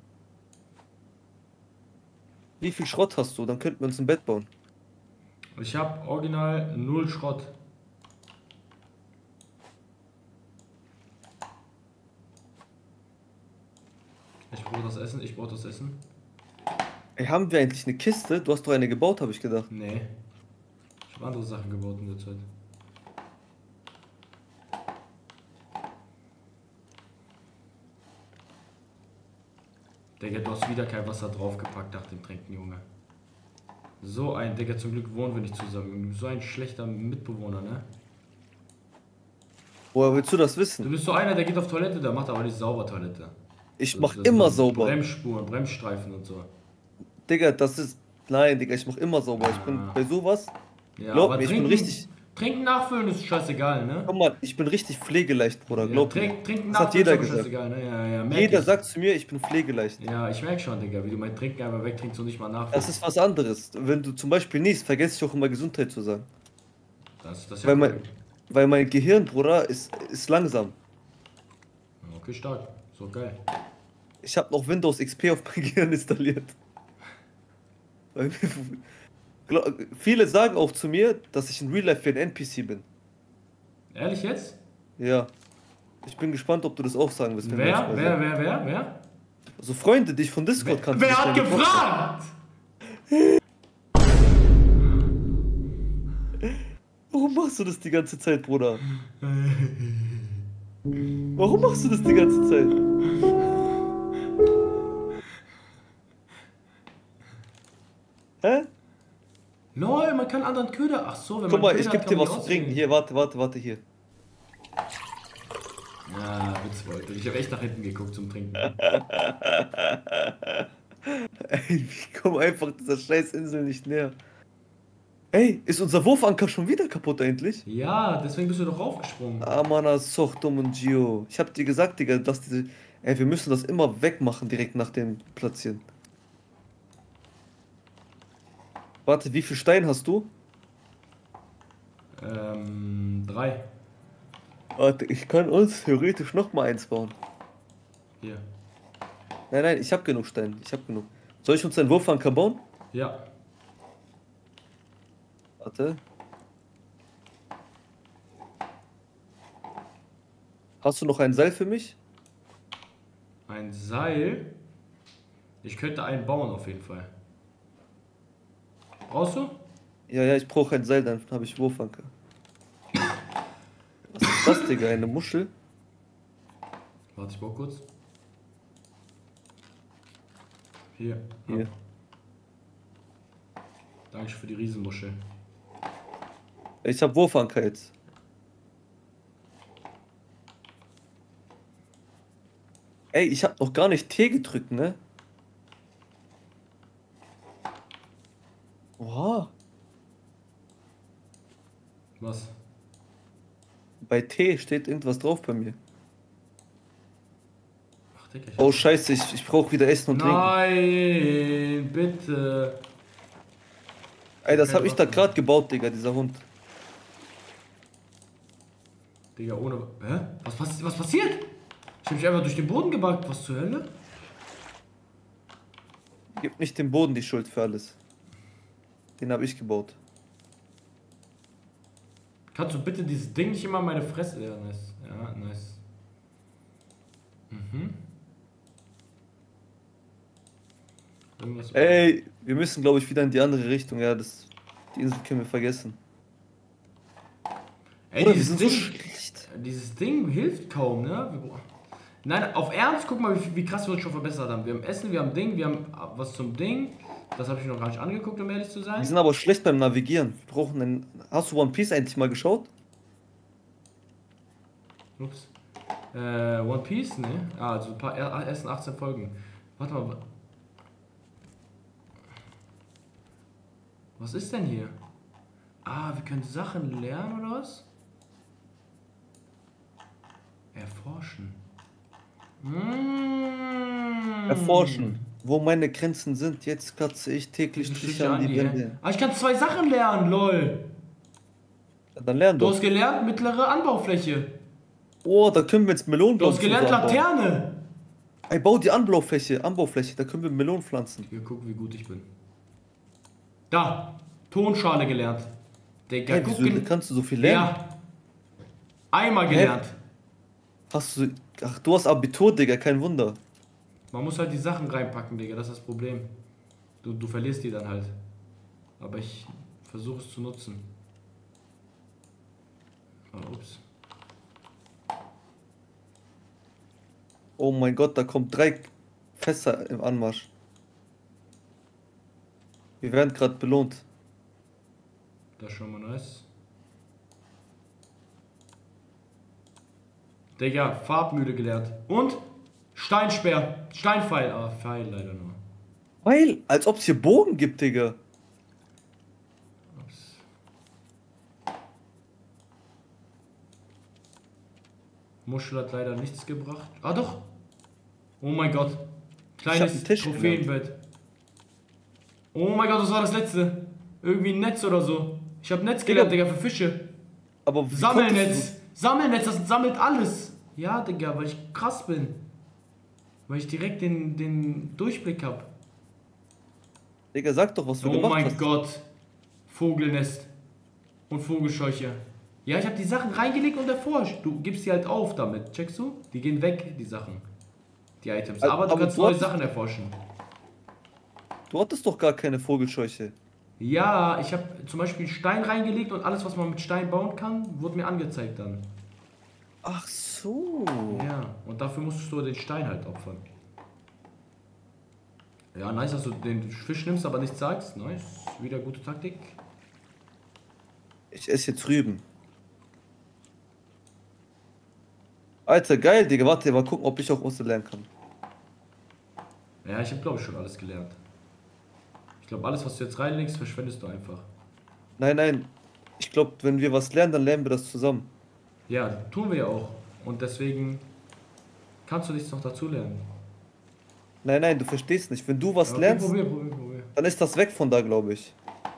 Wie viel Schrott hast du? Dann könnten wir uns ein Bett bauen. Ich habe original 0 Schrott. Ich brauche das Essen, ich brauche das Essen. Ey, haben wir eigentlich eine Kiste? Du hast doch eine gebaut, habe ich gedacht. Nee. Ich habe andere Sachen gebaut in der Zeit. Digga, du hast wieder kein Wasser draufgepackt nach dem Trinken, Junge. So ein, Digga, zum Glück wohnen wir nicht zusammen. So ein schlechter Mitbewohner, ne? Woher willst du das Du wissen? bist so einer, der geht auf Toilette, der macht aber nicht sauber Toilette. Ich Das- mach das immer sind sauber. Bremsspuren, Bremsstreifen und so. Digga, das ist. Nein, Digga, ich mach immer sauber. Ich bin bei sowas. Ja, Glaub aber mir, ich bin trinken, richtig. trinken nachfüllen ist scheißegal, ne? Guck mal, ich bin richtig pflegeleicht, Bruder. Ja, Glaub mir. trinken Das hat nachfüllen jeder ist aber gesagt. scheißegal, ne? Ja, merk Jeder ich. sagt zu mir, ich bin pflegeleicht. Ja, ich merk schon, Digga, wie du mein Trinken einfach wegtrinkst und nicht mal nachfüllst. Das ist was anderes. Wenn du zum Beispiel niest, vergesse ich auch immer Gesundheit zu sagen. Das ist ja Weil korrekt. weil mein Gehirn, Bruder, ist langsam. Okay, stark. So geil. Ich habe noch Windows XP auf mein Gehirn installiert. Viele sagen auch zu mir, dass ich in Real Life wie ein NPC bin. Ehrlich jetzt? Ja. Ich bin gespannt, ob du das auch sagen wirst. wenn wir uns mal sehen. Wer? Also Freunde, die ich von Discord kannte. Wer hat gefragt? Warum machst du das die ganze Zeit, Bruder? Warum machst du das die ganze Zeit? Hä? Lol, man kann anderen Köder. Ach so, wenn Guck man mal, ich Köder geb hat, dir kann was man zu die trinken. auswählen. Hier, warte, hier. Ja, Witzwolke. Ich habe echt nach hinten geguckt zum Trinken. Ey, ich komme einfach dieser scheiß Insel nicht näher. Ey, ist unser Wurfanker schon wieder kaputt eigentlich? Ja, deswegen bist du doch raufgesprungen. Amana, Sochtum und Gio. Ich hab dir gesagt, Digga, dass diese. Ey, wir müssen das immer wegmachen direkt nach dem Platzieren. Warte, wie viel Stein hast du? 3. Warte, ich kann uns theoretisch noch mal eins bauen. Hier. Nein, ich hab genug Stein. Ich hab genug. Soll ich uns einen Wurfanker bauen? Ja. Warte. Hast du noch ein Seil für mich? Ein Seil. Ich könnte einen bauen auf jeden Fall. Brauchst du? Ja, ich brauche ein Seil, dann habe ich Wurfanker. Was ist das, Digga? Eine Muschel? Warte, ich baue kurz. Hier. Hier. Danke für die Riesenmuschel. Ich habe Wurfanker jetzt. Ey, ich habe noch gar nicht T gedrückt, ne? Oha. Was? Bei T steht irgendwas drauf bei mir. Ach, Digga, Oh scheiße, ich brauche wieder Essen und Trinken. Nein, bitte. Ey, das habe ich da gerade gebaut, Digga, dieser Hund. Digga, ohne. Hä? Was passiert? Ich hab mich einfach durch den Boden gebackt. Was zur Hölle? Gib nicht dem Boden die Schuld für alles. Den habe ich gebaut. Kannst du bitte dieses Ding nicht immer in meine Fresse. Ja, nice. Ja, nice. Mhm. Irgendwas. Ey, wir müssen, glaube ich, wieder in die andere Richtung. Ja, die Insel können wir vergessen. Ey, Bruder, wir dieses sind Ding. so schlecht. Dieses Ding hilft kaum, ne? Nein, auf Ernst, guck mal, wie krass wir uns schon verbessert haben. Wir haben Essen, wir haben Ding, wir haben was zum Ding. Das habe ich noch gar nicht angeguckt, um ehrlich zu sein. Wir sind aber schlecht beim Navigieren. Wir brauchen einen. Hast du One Piece eigentlich mal geschaut? Ups. One Piece, ne? Ah, also ein paar ersten 18 Folgen. Warte mal. Was ist denn hier? Ah, wir können Sachen lernen oder was? Erforschen. Erforschen. Wo meine Grenzen sind. Jetzt kratze ich täglich Striche an die Wände. Ah, ich kann 2 Sachen lernen, lol. Ja, dann lernen Du doch. hast gelernt, mittlere Anbaufläche. Oh, da können wir jetzt Melonen Du hast pflanzen. gelernt, anbauen. Laterne. Ey, bau die Anbaufläche, da können wir Melonen pflanzen. Hier, guck, wie gut ich bin. Da, Tonschale gelernt. Digga, Hey, guck wieso kannst du so viel lernen? Ja. Einmal gelernt. Hast du. Ach, du hast Abitur, Digga, kein Wunder. Man muss halt die Sachen reinpacken, Digga, das ist das Problem. Du verlierst die dann halt. Aber ich versuche es zu nutzen. Oh, ups. Oh mein Gott, da kommt 3 Fässer im Anmarsch. Wir werden gerade belohnt. Das ist schon mal nice. Digga, Farbmühle gelernt. Und Steinspeer. Steinpfeil. Ah, Pfeil leider nur. Weil, als ob es hier Bogen gibt, Digga. Ups. Muschel hat leider nichts gebracht. Ah doch. Oh mein Gott. Ich hab Kleines einen Tisch Trophäenbett. Oh mein Gott, das war das letzte. Irgendwie ein Netz oder so. Ich hab Netz gelernt, Digga, für Fische. Aber wie Sammelnetz. Sammelnetz, das sammelt alles. Ja, Digga, weil ich krass bin. Weil ich direkt den Durchblick hab. Digga, sag doch, was du Oh gemacht mein hast. Gott. Vogelnest. Und Vogelscheuche. Ja, ich habe die Sachen reingelegt und erforscht. Du gibst die halt auf damit. Checkst du? Die gehen weg, die Sachen. Die Items. Aber du Aber kannst du neue hast- Sachen erforschen. Du hattest doch gar keine Vogelscheuche. Ja, ich habe zum Beispiel Stein reingelegt und alles, was man mit Stein bauen kann, wurde mir angezeigt dann. Ach so. Ja, und dafür musstest du den Stein halt opfern. Ja, nice, dass du den Fisch nimmst, aber nichts sagst. Nice. Wieder gute Taktik. Ich esse jetzt Rüben. Alter, geil, Digga. Warte, mal gucken, ob ich auch Oster lernen kann. Ja, ich habe glaube ich schon alles gelernt. Ich glaube, alles, was du jetzt reinlegst, verschwendest du einfach. Nein, nein. Ich glaube, wenn wir was lernen, dann lernen wir das zusammen. Ja, tun wir ja auch. Und deswegen kannst du nichts noch dazu lernen. Nein, nein, du verstehst nicht. Wenn du was Okay, lernst, probier. dann ist das weg von da, glaube ich.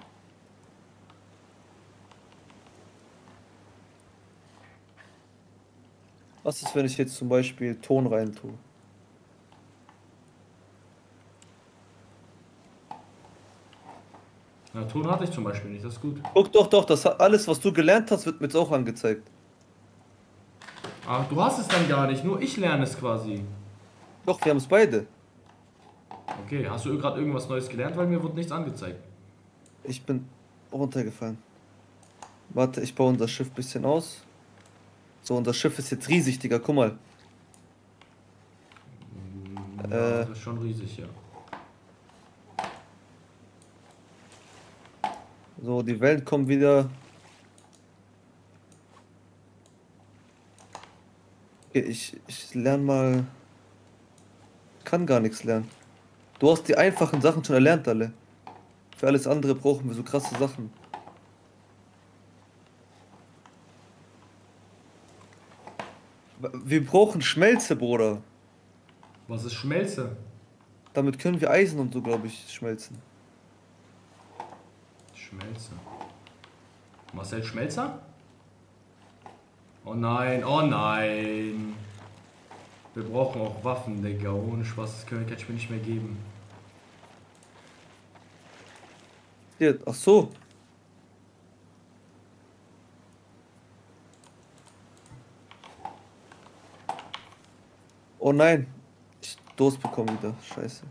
Was ist, wenn ich jetzt zum Beispiel Ton rein tue? Ja, Ton hatte ich zum Beispiel nicht, das ist gut. Guck doch, das alles, was du gelernt hast, wird mir jetzt auch angezeigt. Ah, du hast es dann gar nicht, nur ich lerne es quasi. Doch, wir haben es beide. Okay, hast du gerade irgendwas Neues gelernt, weil mir wurde nichts angezeigt. Ich bin runtergefallen. Warte, ich baue unser Schiff ein bisschen aus. So, unser Schiff ist jetzt riesig, Digga, guck mal. Ja, das ist schon riesig, ja. So, die Wellen kommen wieder. Okay, ich lerne mal. Kann gar nichts lernen. Du hast die einfachen Sachen schon erlernt, alle. Für alles andere brauchen wir so krasse Sachen. Wir brauchen Schmelze, Bruder. Was ist Schmelze? Damit können wir Eisen und so, glaube ich, schmelzen. Schmelze. Marcel Schmelzer? Oh nein, oh nein. Wir brauchen auch Waffen, Digga. Ohne Spaß, das kann ich mir nicht mehr geben. Hier, ach so. Oh nein. Ich Durst bekommen wieder. Scheiße.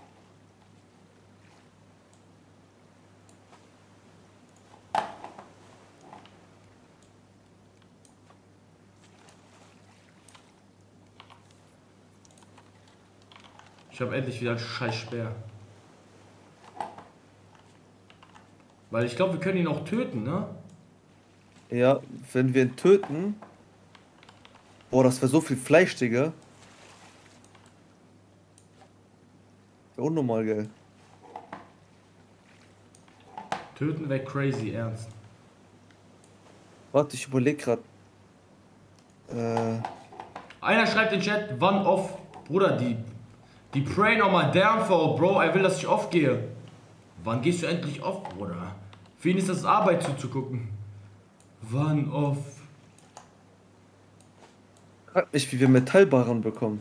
Ich habe endlich wieder einen scheiß Speer. Weil ich glaube, wir können ihn auch töten, ne? Ja, wenn wir ihn töten. Boah, das wäre so viel Fleisch, Digga. Wär unnormal geil. Töten wäre crazy, ernst. Warte, ich überleg grad. Einer schreibt in den Chat, wann off? Bruder, die pray nochmal down for, Bro, er will, dass ich off gehe. Wann gehst du endlich off, Bruder? Für ihn ist das Arbeit zuzugucken. Wann off? Frag mich, wie wir Metallbarren bekommen.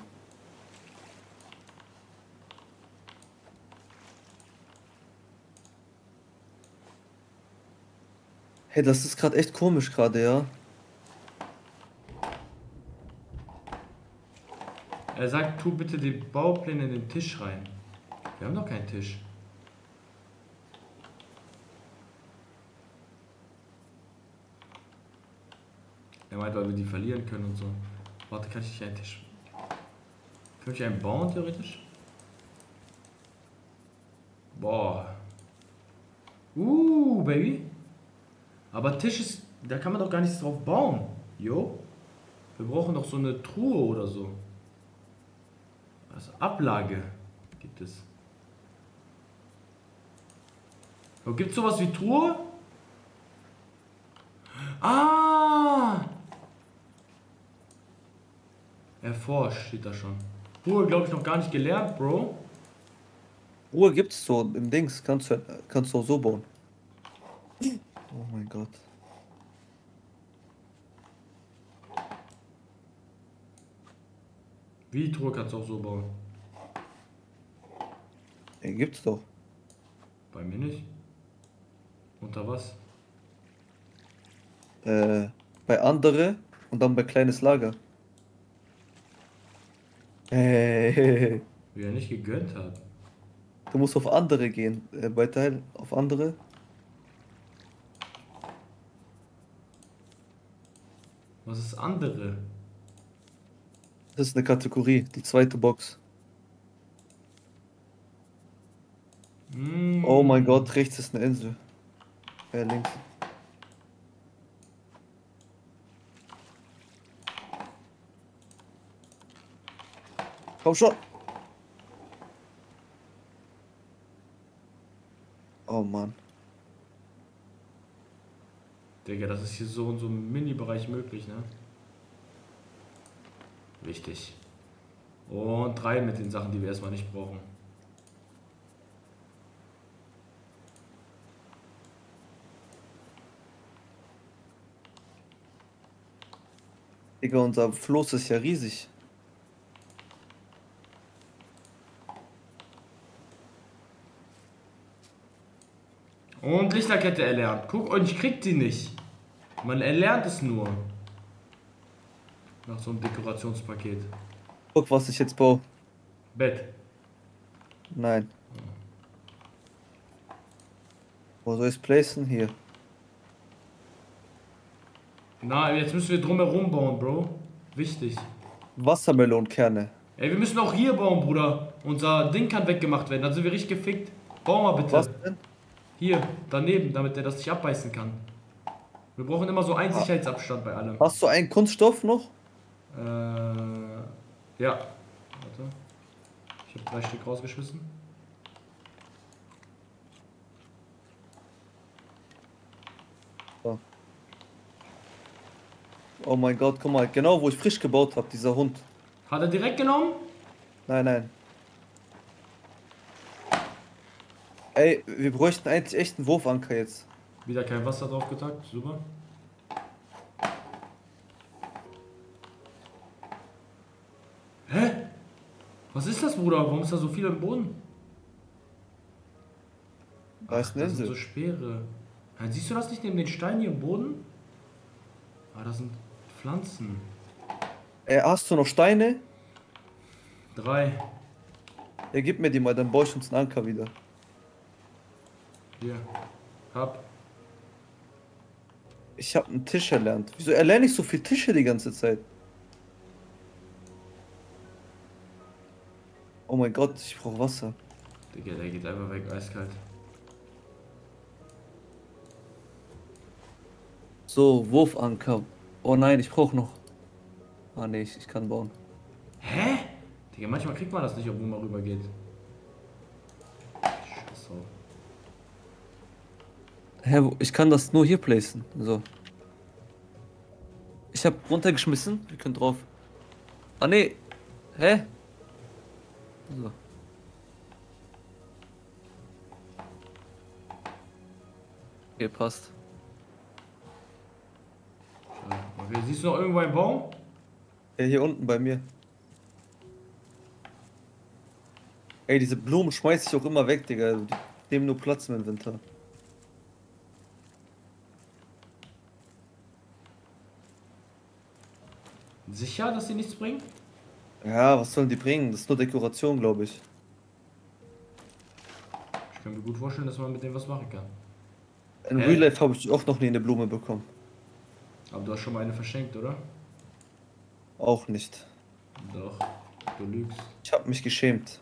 Hey, das ist gerade echt komisch gerade, ja. Er sagt, tu bitte die Baupläne in den Tisch rein. Wir haben doch keinen Tisch. Er meint, weil wir die verlieren können und so. Warte, kann ich nicht einen Tisch... Kann ich einen bauen, theoretisch? Boah. Baby. Aber Tisch ist... Da kann man doch gar nichts drauf bauen. Jo. Wir brauchen doch so eine Truhe oder so. Also Ablage gibt es. Aber gibt es sowas wie Truhe? Ah! Erforscht steht da schon. Truhe, glaube ich, noch gar nicht gelernt, Bro. Ruhe gibt's so im Dings. Kannst du auch so bauen. Oh mein Gott. Wie Truhe kannst du auch so bauen? Ey, gibt's doch. Bei mir nicht. Unter was? Bei andere und dann bei kleines Lager. Hey, Wie er nicht gegönnt hat. du musst auf andere gehen. Bei Teil auf andere. Was ist andere? Das ist eine Kategorie, die zweite Box. Oh mein Gott, rechts ist eine Insel. Links. Komm schon. Oh Mann. Digga, das ist hier so in so einem Mini-Bereich möglich, ne? Wichtig. Und rein mit den Sachen, die wir erstmal nicht brauchen. Digga, unser Floß ist ja riesig. Und Lichterkette erlernt. Guck, und ich krieg die nicht. Man erlernt es nur. Nach so einem Dekorationspaket. Guck, was ich jetzt baue. Bett. Nein. Wo soll ich es placen? Hier. Na, jetzt müssen wir drumherum bauen, Bro. Wichtig. Wassermelonenkerne. Ey, wir müssen auch hier bauen, Bruder. Unser Ding kann weggemacht werden, dann sind wir richtig gefickt. Bau mal bitte. Was denn? Hier, daneben, damit der das nicht abbeißen kann. Wir brauchen immer so einen Sicherheitsabstand bei allem. Hast du einen Kunststoff noch? Ja. Warte. Ich habe 3 Stück rausgeschmissen. So. Oh mein Gott, guck mal, genau wo ich frisch gebaut habe, dieser Hund. Hat er direkt genommen? Nein, nein. Ey, wir bräuchten eigentlich echt einen Wurfanker jetzt. Wieder kein Wasser drauf getagt, super. Hä? Was ist das, Bruder? Warum ist da so viel im Boden? Da ist eine Das sind so Insel. Speere. Ja, siehst du das nicht neben den Steinen hier im Boden? Ah, das sind Pflanzen. Hast du noch Steine? 3. Ja, gib mir die mal, dann baue ich uns einen Anker wieder. Hier. Hab. Ich habe einen Tisch erlernt. Wieso erlerne ich so viel Tische die ganze Zeit? Oh mein Gott, ich brauche Wasser. Digga, der geht einfach weg, eiskalt. So, Wurfanker. Oh nein, ich brauche noch. Ah nee, ich kann bauen. Hä? Digga, manchmal kriegt man das nicht, obwohl man rüber geht. Scheiße. Hä, ich kann das nur hier placen. So. Ich habe runtergeschmissen. Wir können drauf. Ah nee. Hä? So. Okay, passt. Okay, siehst du noch irgendwo einen Baum? Ja, hier unten bei mir. Ey, diese Blumen schmeiß ich auch immer weg, Digga. Die nehmen nur Platz im Inventar. Sicher, dass sie nichts bringen? Ja, was sollen die bringen? Das ist nur Dekoration, glaube ich. Ich kann mir gut vorstellen, dass man mit dem was machen kann. In Real Life habe ich auch noch nie eine Blume bekommen. Aber du hast schon mal eine verschenkt, oder? Auch nicht. Doch, du lügst. Ich habe mich geschämt.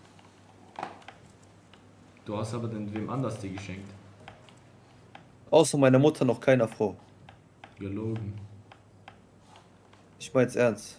Du hast aber denn wem anders die geschenkt. Außer meiner Mutter noch keiner Frau. Gelogen. Ich mein's ernst.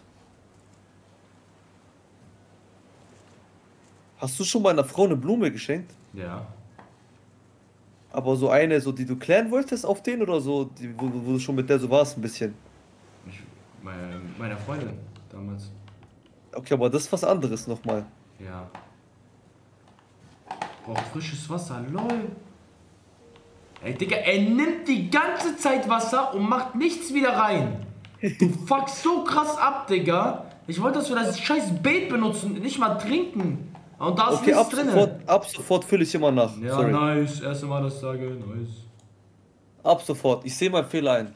Hast du schon mal einer Frau eine Blume geschenkt? Ja. Aber so eine, so die du klären wolltest auf den oder so, die, wo du schon mit der so warst ein bisschen? Ich, meiner Freundin damals. Okay, aber das ist was anderes nochmal. Ja. Braucht frisches Wasser, lol. Ey, Digga, er nimmt die ganze Zeit Wasser und macht nichts wieder rein. Du fuckst so krass ab, Digga. Ich wollte das für das scheiß Beet benutzen, nicht mal trinken. Und da ist Okay, nichts drin. ab sofort fülle ich immer nach. Ja, Sorry. nice. Erste Mal das sage, nice. Ab sofort. Ich sehe meinen Fehler ein.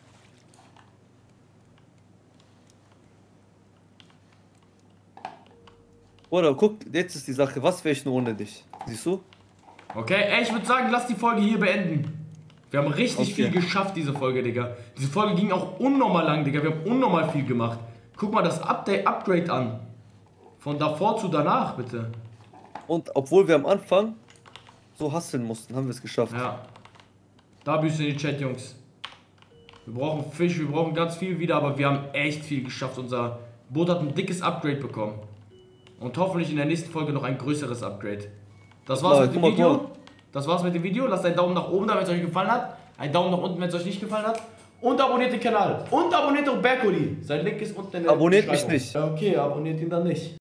Oder guck, jetzt ist die Sache, was wäre ich nur ohne dich? Siehst du? Okay, ey, ich würde sagen, lass die Folge hier beenden. Wir haben richtig viel geschafft, diese Folge, Digga. Diese Folge ging auch unnormal lang, Digga. Wir haben unnormal viel gemacht. Guck mal das Upgrade an. Von davor zu danach, bitte. Und obwohl wir am Anfang so hustlen mussten, haben wir es geschafft. Ja. Da büßt in die Chat, Jungs. Wir brauchen Fisch, wir brauchen ganz viel wieder, aber wir haben echt viel geschafft. Unser Boot hat ein dickes Upgrade bekommen. Und hoffentlich in der nächsten Folge noch ein größeres Upgrade. Das war's mit dem Video. Das war's mit dem Video. Lasst einen Daumen nach oben da, wenn es euch gefallen hat. Einen Daumen nach unten, wenn es euch nicht gefallen hat. Und abonniert den Kanal. Und abonniert auch Berkoli. Sein Link ist unten in der Abonniert mich Beschreibung. nicht. Ja, okay, abonniert ihn dann nicht.